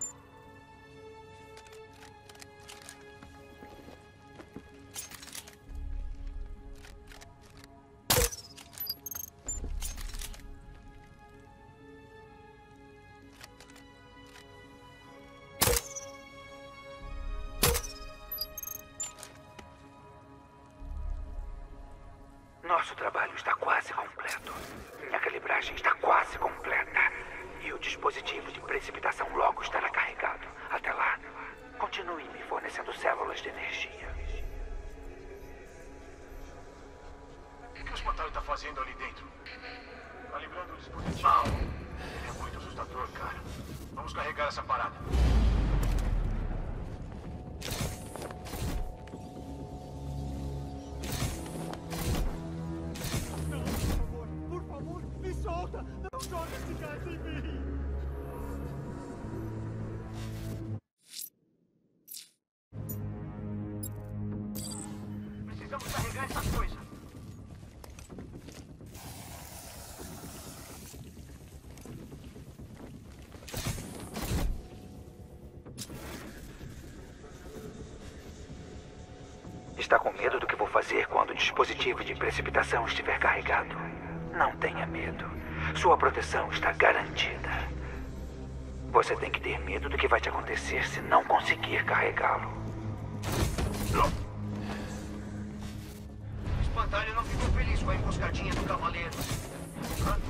Nosso trabalho está quase completo. Minha calibragem está quase completa. E o dispositivo de precipitação logo estará carregado. Até lá, continue me fornecendo células de energia. O que o espantalho está fazendo ali dentro? Calibrando o dispositivo. Ele é muito assustador, cara. Vamos carregar essa parada. Por favor, me solta! Não joga esse gás em mim! Precisamos carregar essa coisa. Está com medo do que vou fazer quando o dispositivo de precipitação estiver carregado? Não tenha medo. Sua proteção está garantida. Você tem que ter medo do que vai te acontecer se não conseguir carregá-lo. O espantalho não ficou feliz com a emboscadinha do cavaleiro.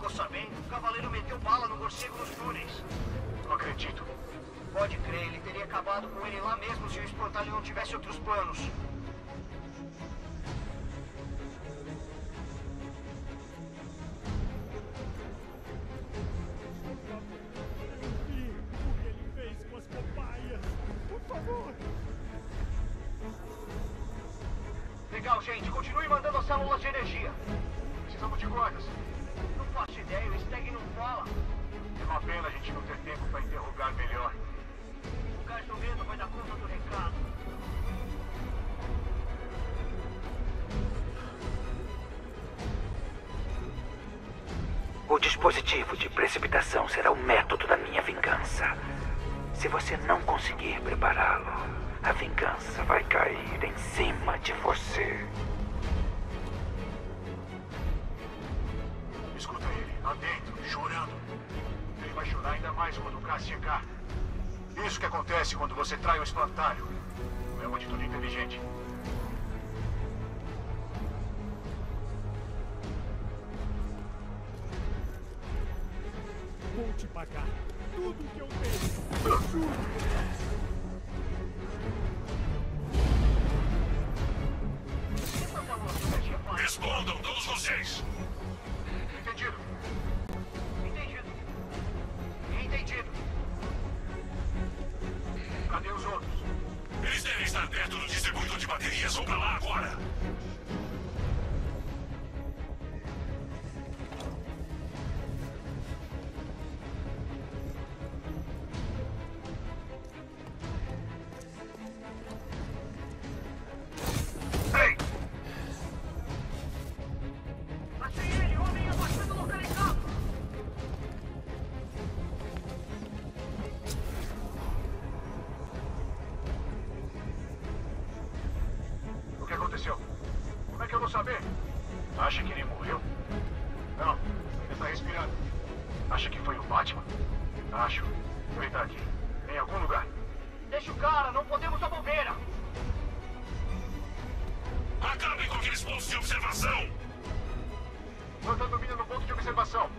tô sabendo. O cavaleiro meteu bala no morcego nos túneis. Não acredito. Pode crer, ele teria acabado com ele lá mesmo se o espantalho não tivesse outros planos. O que ele fez com as cobaias? Por favor. Legal, gente. Continue mandando as células de energia. Precisamos de quantas? Não faço ideia, o Stag não fala. É uma pena a gente não ter tempo para interrogar melhor. O gás do medo vai dar conta do recado. O dispositivo de precipitação será o método da minha vingança. Se você não conseguir prepará-lo, a vingança vai cair em cima de você. Escuta ele, lá dentro, chorando. Ele vai chorar ainda mais quando o Cass chegar. Isso que acontece quando você trai o espantalho. Não é uma atitude inteligente. Vou te pagar tudo que eu tenho. Tudo. Respondam todos vocês. Entendido. Entendido. Entendido. Cadê os outros? Eles devem estar perto do distribuidor de baterias. Vão pra lá agora. Como é que eu vou saber? Acha que ele morreu? Não, ainda está respirando. Acha que foi o Batman? Acho. Ele está aqui, em algum lugar. Deixa o cara, não podemos dar bobeira. Acabem com aqueles pontos de observação. Manda domínio no ponto de observação.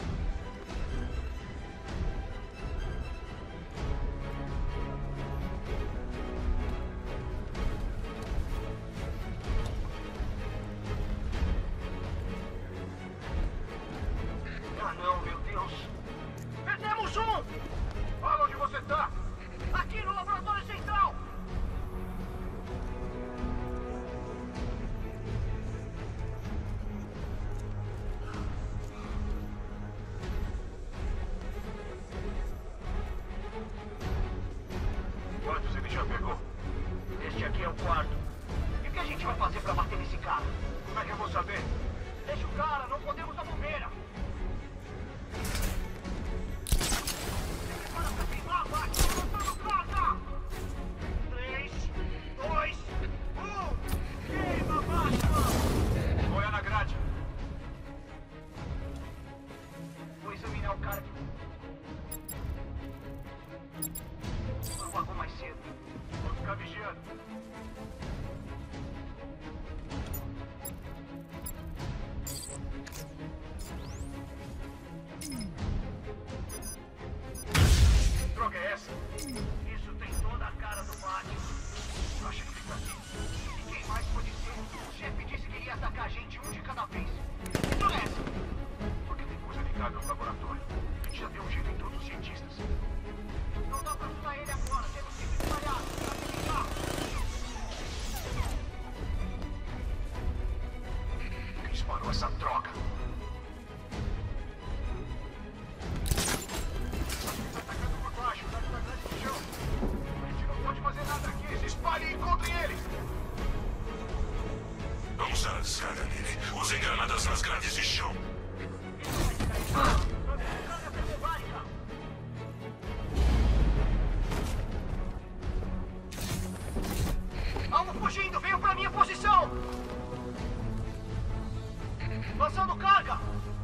Não, meu Deus. Perdemos um! Fala onde você tá! Aqui no laboratório central! Quantos ele já pegou? Este aqui é o quarto. E o que a gente vai fazer pra bater nesse cara? Como é que eu vou saber? Deixa o cara, não podemos dar bobeira! Para pra queimar, Batman! Lançando carga! 3, 2, 1! Queima, Batman! Vou olhar na grade. Vou examinar o cara que... apagou mais cedo. Vou ficar vigiando. Que droga é essa? Isso tem toda a cara do Batman. Acha que fica aqui? E quem mais pode ser? O chefe disse que iria atacar a gente um de cada vez. Que história é essa? Porque tem coisa ligada ao laboratório. A gente já deu um jeito em todos os cientistas. Não dá pra ajudar ele agora. Temos que se espalhar. Pra se ligar. Quem disparou essa droga? Tá atacando por baixo, tá grande no chão. A gente não pode fazer nada aqui. Se espalhe e encontrem ele. Vamos dar a descarga nele. Usem granadas nas grades de chão. Alvo fugindo, venham pra minha posição! Lançando carga!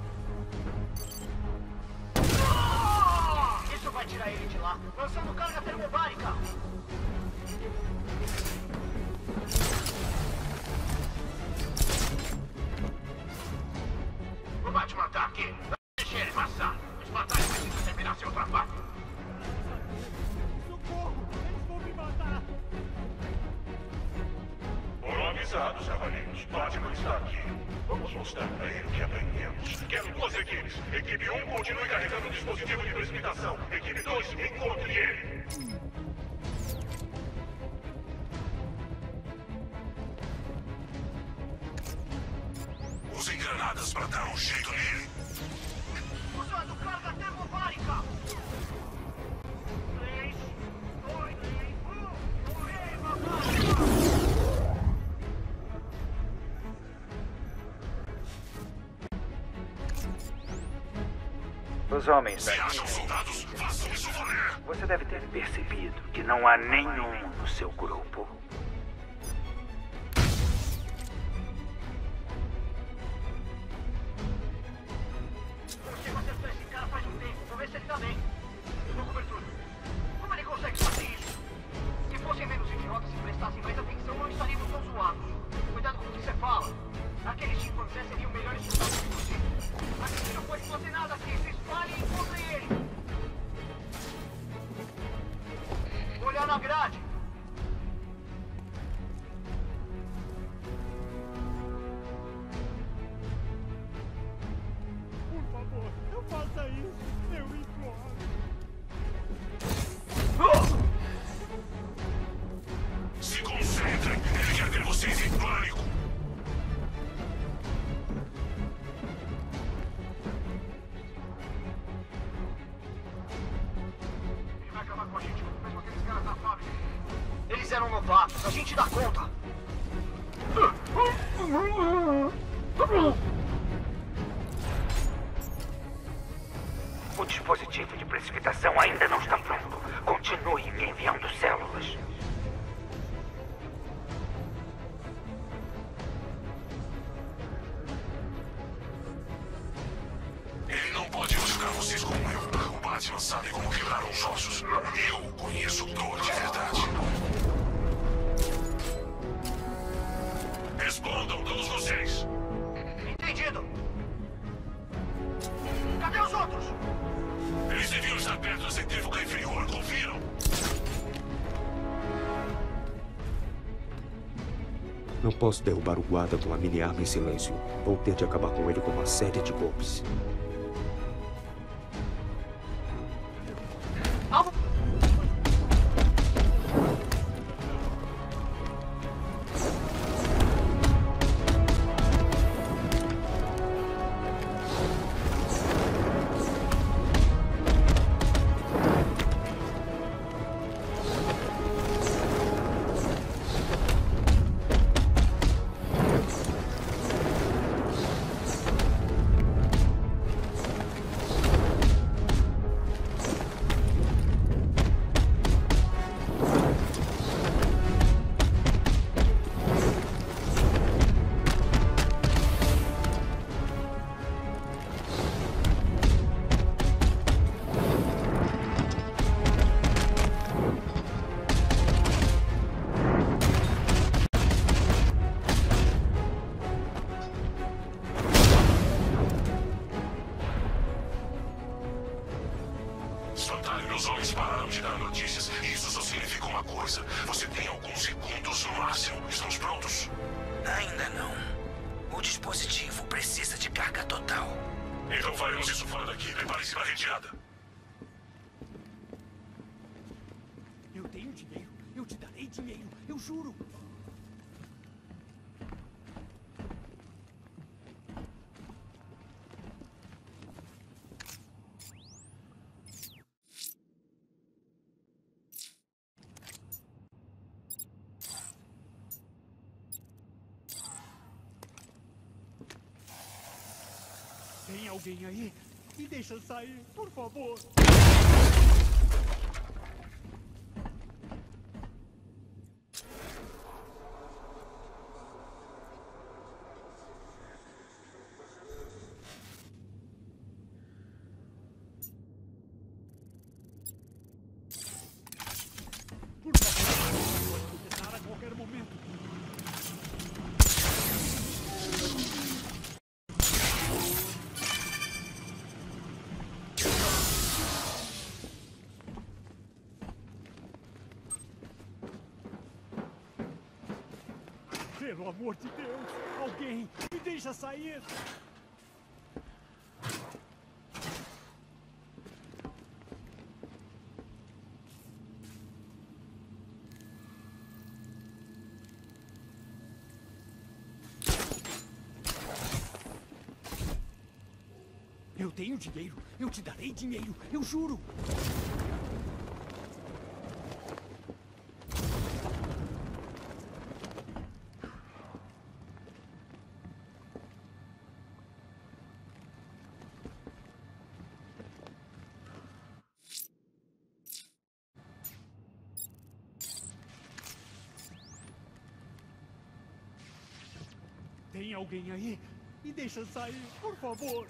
Isso vai tirar ele de lá. Lançando carga termobárica! O Batman tá aqui. Avisados, cavaleiros. Batman está aqui. Vamos mostrar para ele o que aprendemos. Quero duas equipes. Equipe 1, continue carregando o dispositivo de precipitação. Equipe 2, encontre ele. Usem granadas para dar um jeito nele. Usando carga termobárica. 3, 2, 1. Correio, babá. Os homens Se acham soldados, façam isso valer. Você deve ter percebido que não há nenhum no seu grupo. Você acertou esse cara faz um tempo. Vou ver se ele tá bem. Eu dou cobertura. Como ele consegue fazer isso? Se fossem menos idiotas e prestassem mais atenção, não estaríamos tão zoados. Cuidado com o que você fala. Aqueles chimpanzés seriam melhores soldados que você. A gente não pode fazer nada aqui. Se espalhe e encontrem ele. Vou olhar na grade. Por favor, não faça isso. Eu imploro. Se concentrem. Ele quer ter vocês em pânico. Ele vai acabar com a gente como mesmo aqueles caras da fábrica. Eles eram novatos. A gente dá conta. O dispositivo de precipitação ainda não está pronto. Continue me enviando células. Ele não pode machucar vocês como eu. O Batman sabe como quebrar os ossos. Eu conheço dor de verdade. Respondam, todos vocês. Entendido. Cadê os outros? Eles deviam estar perto da centrífuga inferior, confiram? Não posso derrubar o guarda com a mini-arma em silêncio. Vou ter de acabar com ele com uma série de golpes. Espantalho, meus homens pararam de dar notícias. E isso só significa uma coisa. Você tem alguns segundos no máximo. Estamos prontos? Ainda não. O dispositivo precisa de carga total. Então faremos isso fora daqui. Prepare-se para a retirada. Eu tenho dinheiro. Eu te darei dinheiro. Eu juro. Tem alguém aí? Me deixa sair, por favor. Por favor, pode começar a qualquer momento. Pelo amor de Deus! Alguém me deixa sair! Eu tenho dinheiro. Eu te darei dinheiro. Eu juro. Tem alguém aí? Me deixa sair, por favor.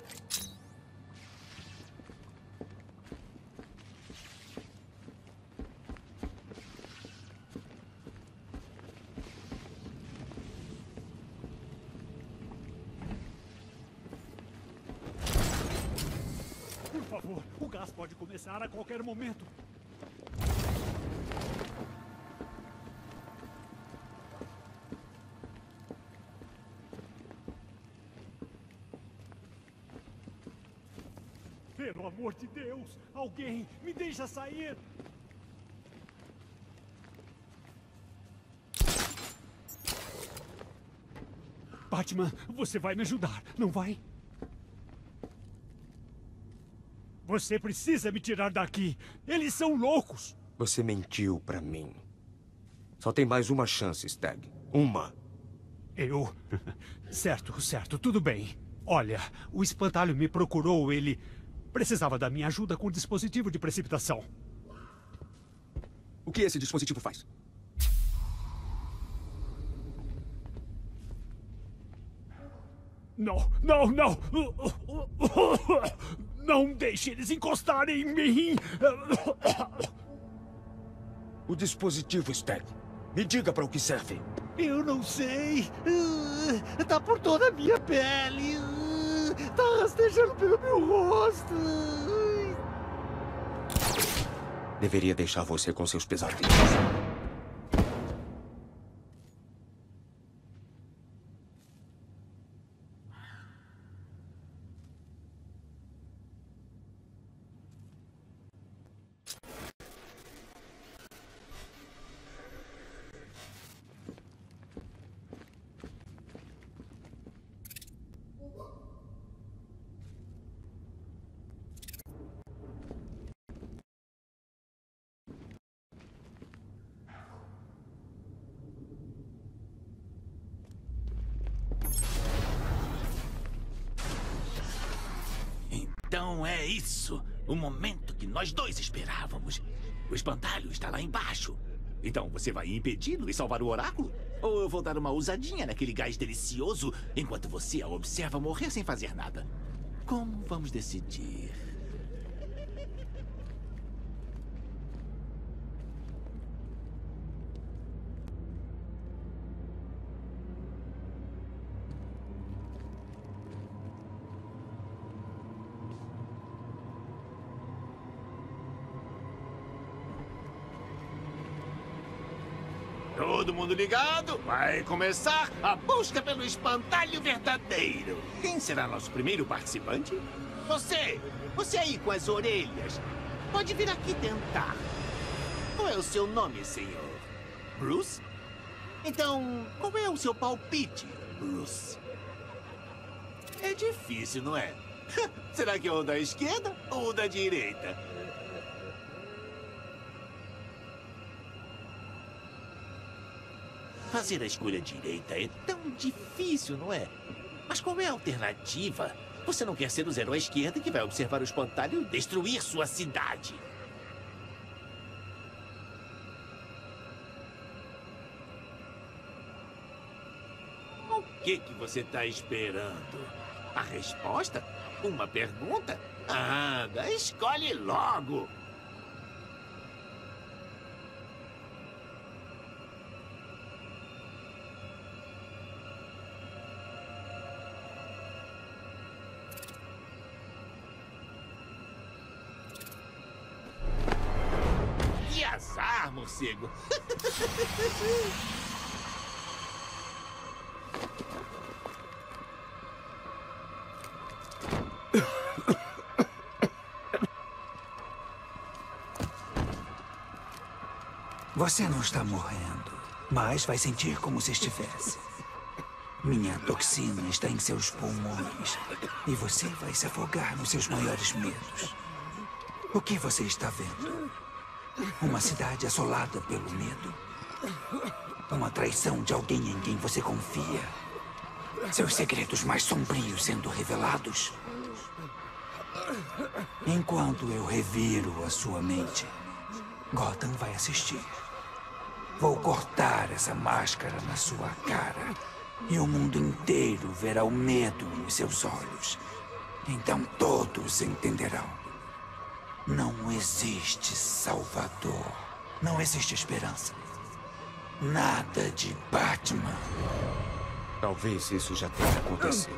Por favor, o gás pode começar a qualquer momento. Pelo amor de Deus, alguém me deixa sair. Batman, você vai me ajudar, não vai? Você precisa me tirar daqui. Eles são loucos. Você mentiu pra mim. Só tem mais uma chance, Stagg. Uma. Eu? Certo, tudo bem. Olha, o espantalho me procurou, ele precisava da minha ajuda com o dispositivo de precipitação. O que esse dispositivo faz? Não! Não deixe eles encostarem em mim! O dispositivo, Stagg. Me diga para o que serve. Eu não sei. Tá por toda a minha pele. Tá rastejando pelo meu rosto. Deveria deixar você com seus pesadelos. Então é isso. O momento que nós dois esperávamos. O espantalho está lá embaixo. Então você vai impedi-lo e salvar o oráculo? Ou eu vou dar uma usadinha naquele gás delicioso enquanto você a observa morrer sem fazer nada? Como vamos decidir? Todo mundo ligado? Vai começar a busca pelo espantalho verdadeiro. Quem será nosso primeiro participante? Você aí com as orelhas. Pode vir aqui tentar. Qual é o seu nome, senhor? Bruce? Então, qual é o seu palpite, Bruce? É difícil, não é? Será que é o da esquerda ou o da direita? Fazer a escolha direita é tão difícil, não é? Mas qual é a alternativa? Você não quer ser o zero à esquerda que vai observar o espantalho destruir sua cidade. O que você está esperando? A resposta? Uma pergunta? Anda, escolhe logo! Azar, morcego. Você não está morrendo, mas vai sentir como se estivesse. Minha toxina está em seus pulmões e você vai se afogar nos seus maiores medos. O que você está vendo? Uma cidade assolada pelo medo? Uma traição de alguém em quem você confia? Seus segredos mais sombrios sendo revelados? Enquanto eu reviro a sua mente, Gotham vai assistir. Vou cortar essa máscara na sua cara e o mundo inteiro verá o medo nos seus olhos. Então todos entenderão. Não existe Salvador. Não existe esperança. Nada de Batman. Talvez isso já tenha acontecido.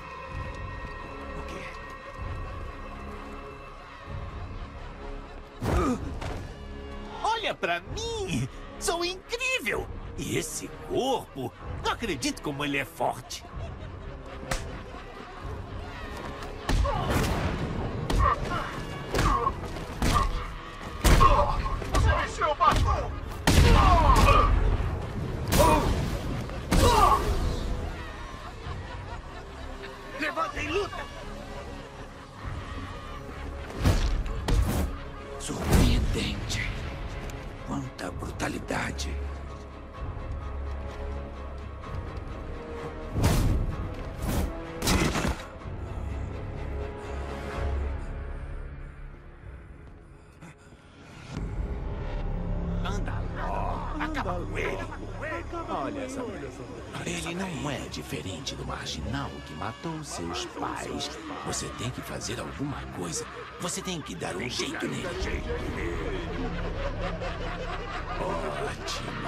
O quê? Olha pra mim! Sou incrível! E esse corpo? Não acredito como ele é forte. Você venceu, Batman! Levanta e luta! Surpreendente. Quanta brutalidade. Anda logo! Acaba com ele! Olha essa. Ele não é diferente do marginal que matou seus pais. Você tem que fazer alguma coisa. Você tem que dar um jeito nele. Ótimo.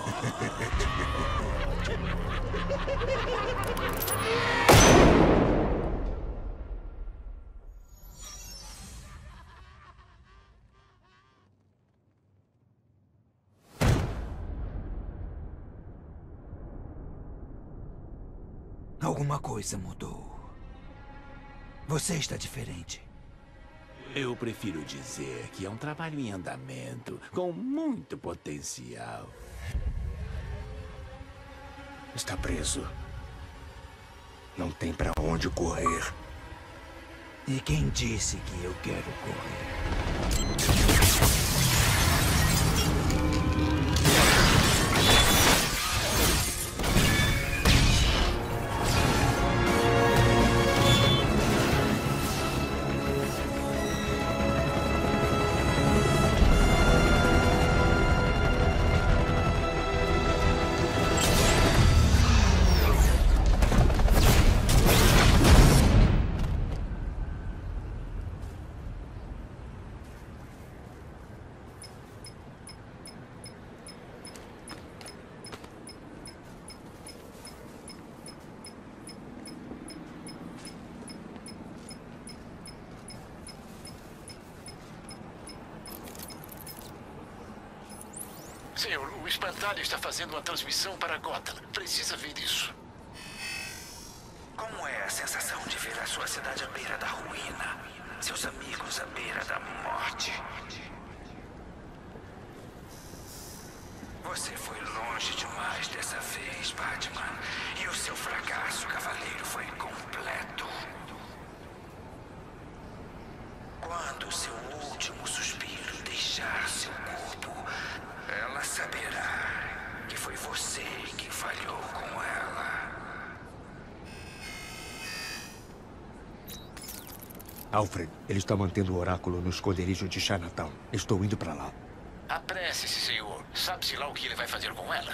Alguma coisa mudou. Você está diferente. Eu prefiro dizer que é um trabalho em andamento, com muito potencial. Está preso. Não tem pra onde correr. E quem disse que eu quero correr? Senhor, o espantalho está fazendo uma transmissão para Gotham. Precisa ver isso. Como é a sensação de ver a sua cidade à beira da ruína? Seus amigos à beira da morte? Você foi longe demais dessa vez, Batman. E o seu fracasso, cavaleiro, foi completo. Quando o seu último suspiro deixar seu corpo, ela saberá que foi você quem falhou com ela. Alfred, ele está mantendo o oráculo no esconderijo de Chinatown. Estou indo pra lá. Apresse-se, senhor. Sabe-se lá o que ele vai fazer com ela?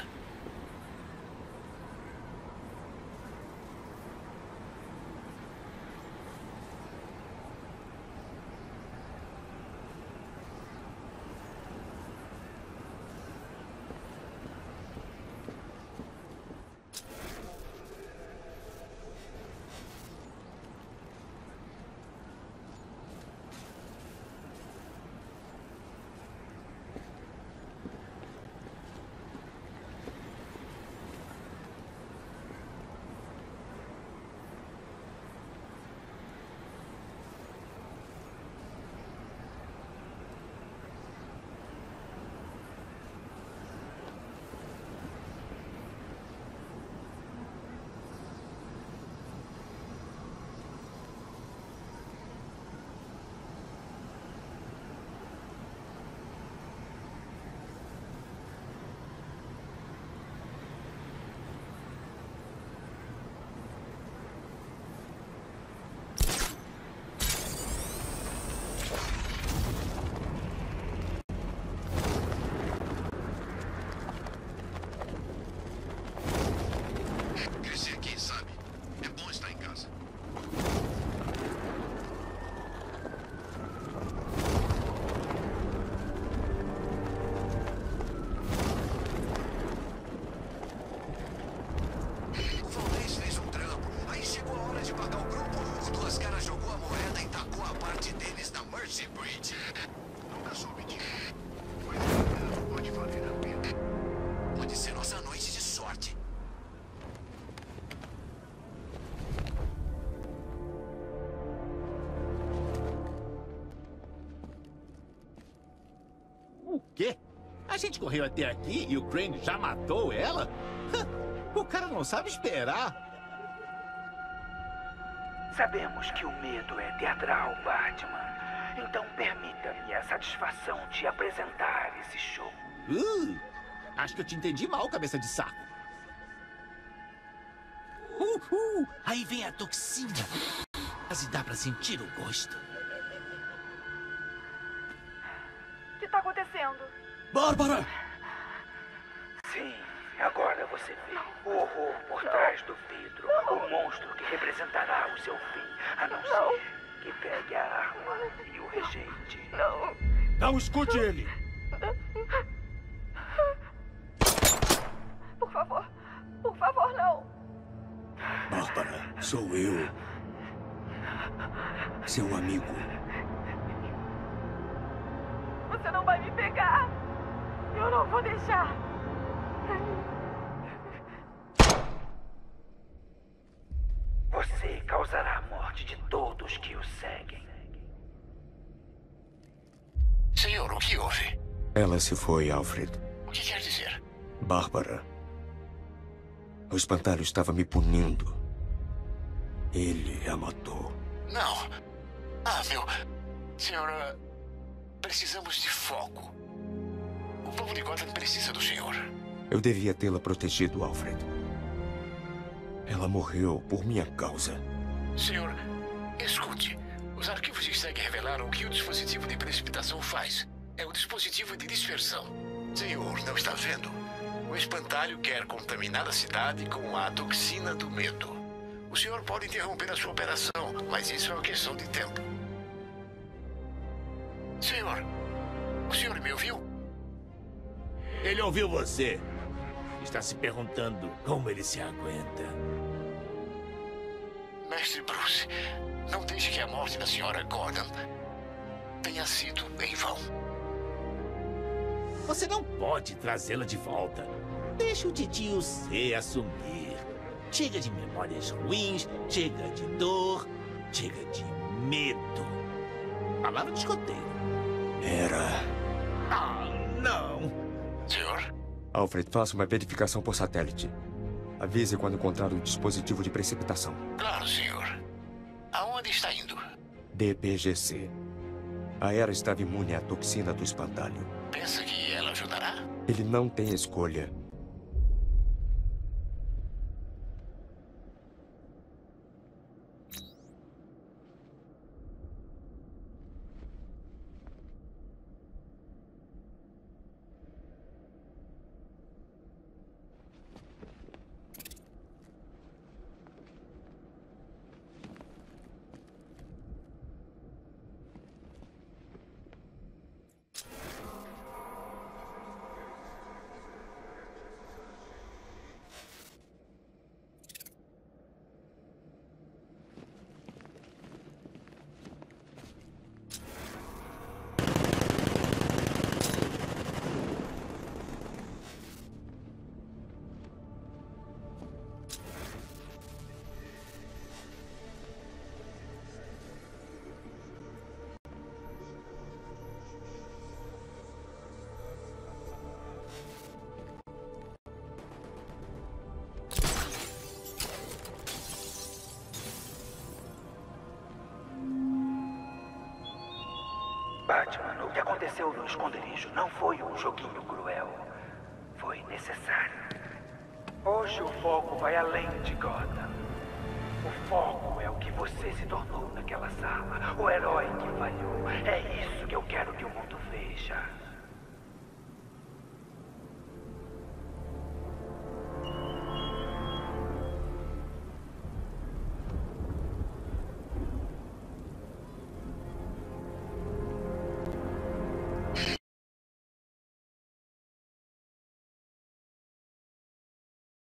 quê? A gente correu até aqui e o Crane já matou ela? O cara não sabe esperar. Sabemos que o medo é teatral, Batman. Então permita-me a satisfação de apresentar esse show. Acho que eu te entendi mal, cabeça de saco. Aí vem a toxina. Quase dá pra sentir o gosto. O que tá acontecendo? Bárbara! Sim, agora você vê o horror por trás do vidro. O monstro que representará o seu fim. A não ser que pegue a arma e o rejeite. Não escute ele! Por favor, não! Bárbara, sou eu. Seu amigo. Você não vai me pegar! Eu não vou deixar! Você causará a morte de todos que o seguem. Senhor, o que houve? Ela se foi, Alfred. O que quer dizer? Bárbara. O espantalho estava me punindo. Ele a matou. Não. Meu... Senhora... Precisamos de foco. O povo de Gotham precisa do senhor. Eu devia tê-la protegido, Alfred. Ela morreu por minha causa. Senhor, escute. Os arquivos de STAG revelaram o que o dispositivo de precipitação faz. É o dispositivo de dispersão. Senhor, não está vendo? O espantalho quer contaminar a cidade com a toxina do medo. O senhor pode interromper a sua operação, mas isso é uma questão de tempo. Senhor, o senhor me ouviu? Ele ouviu você. Está se perguntando como ele se aguenta. Mestre Bruce, não deixe que a morte da senhora Gordon tenha sido em vão. Você não pode trazê-la de volta. Deixa o titio C assumir. Chega de memórias ruins, chega de dor, chega de medo. Palavra de escoteiro. Era... não. Senhor? Alfred, faça uma verificação por satélite. Avise quando encontrar o dispositivo de precipitação. Claro, senhor. Aonde está indo? DPGC. A Era estava imune à toxina do espantalho. Pensa que ela ajudará? Ele não tem escolha. Batman, o que aconteceu no esconderijo não foi um joguinho cruel. Foi necessário. Hoje o foco vai além de Gotham. O foco é o que você se tornou naquela sala. O herói que falhou. É isso que eu quero que o mundo veja.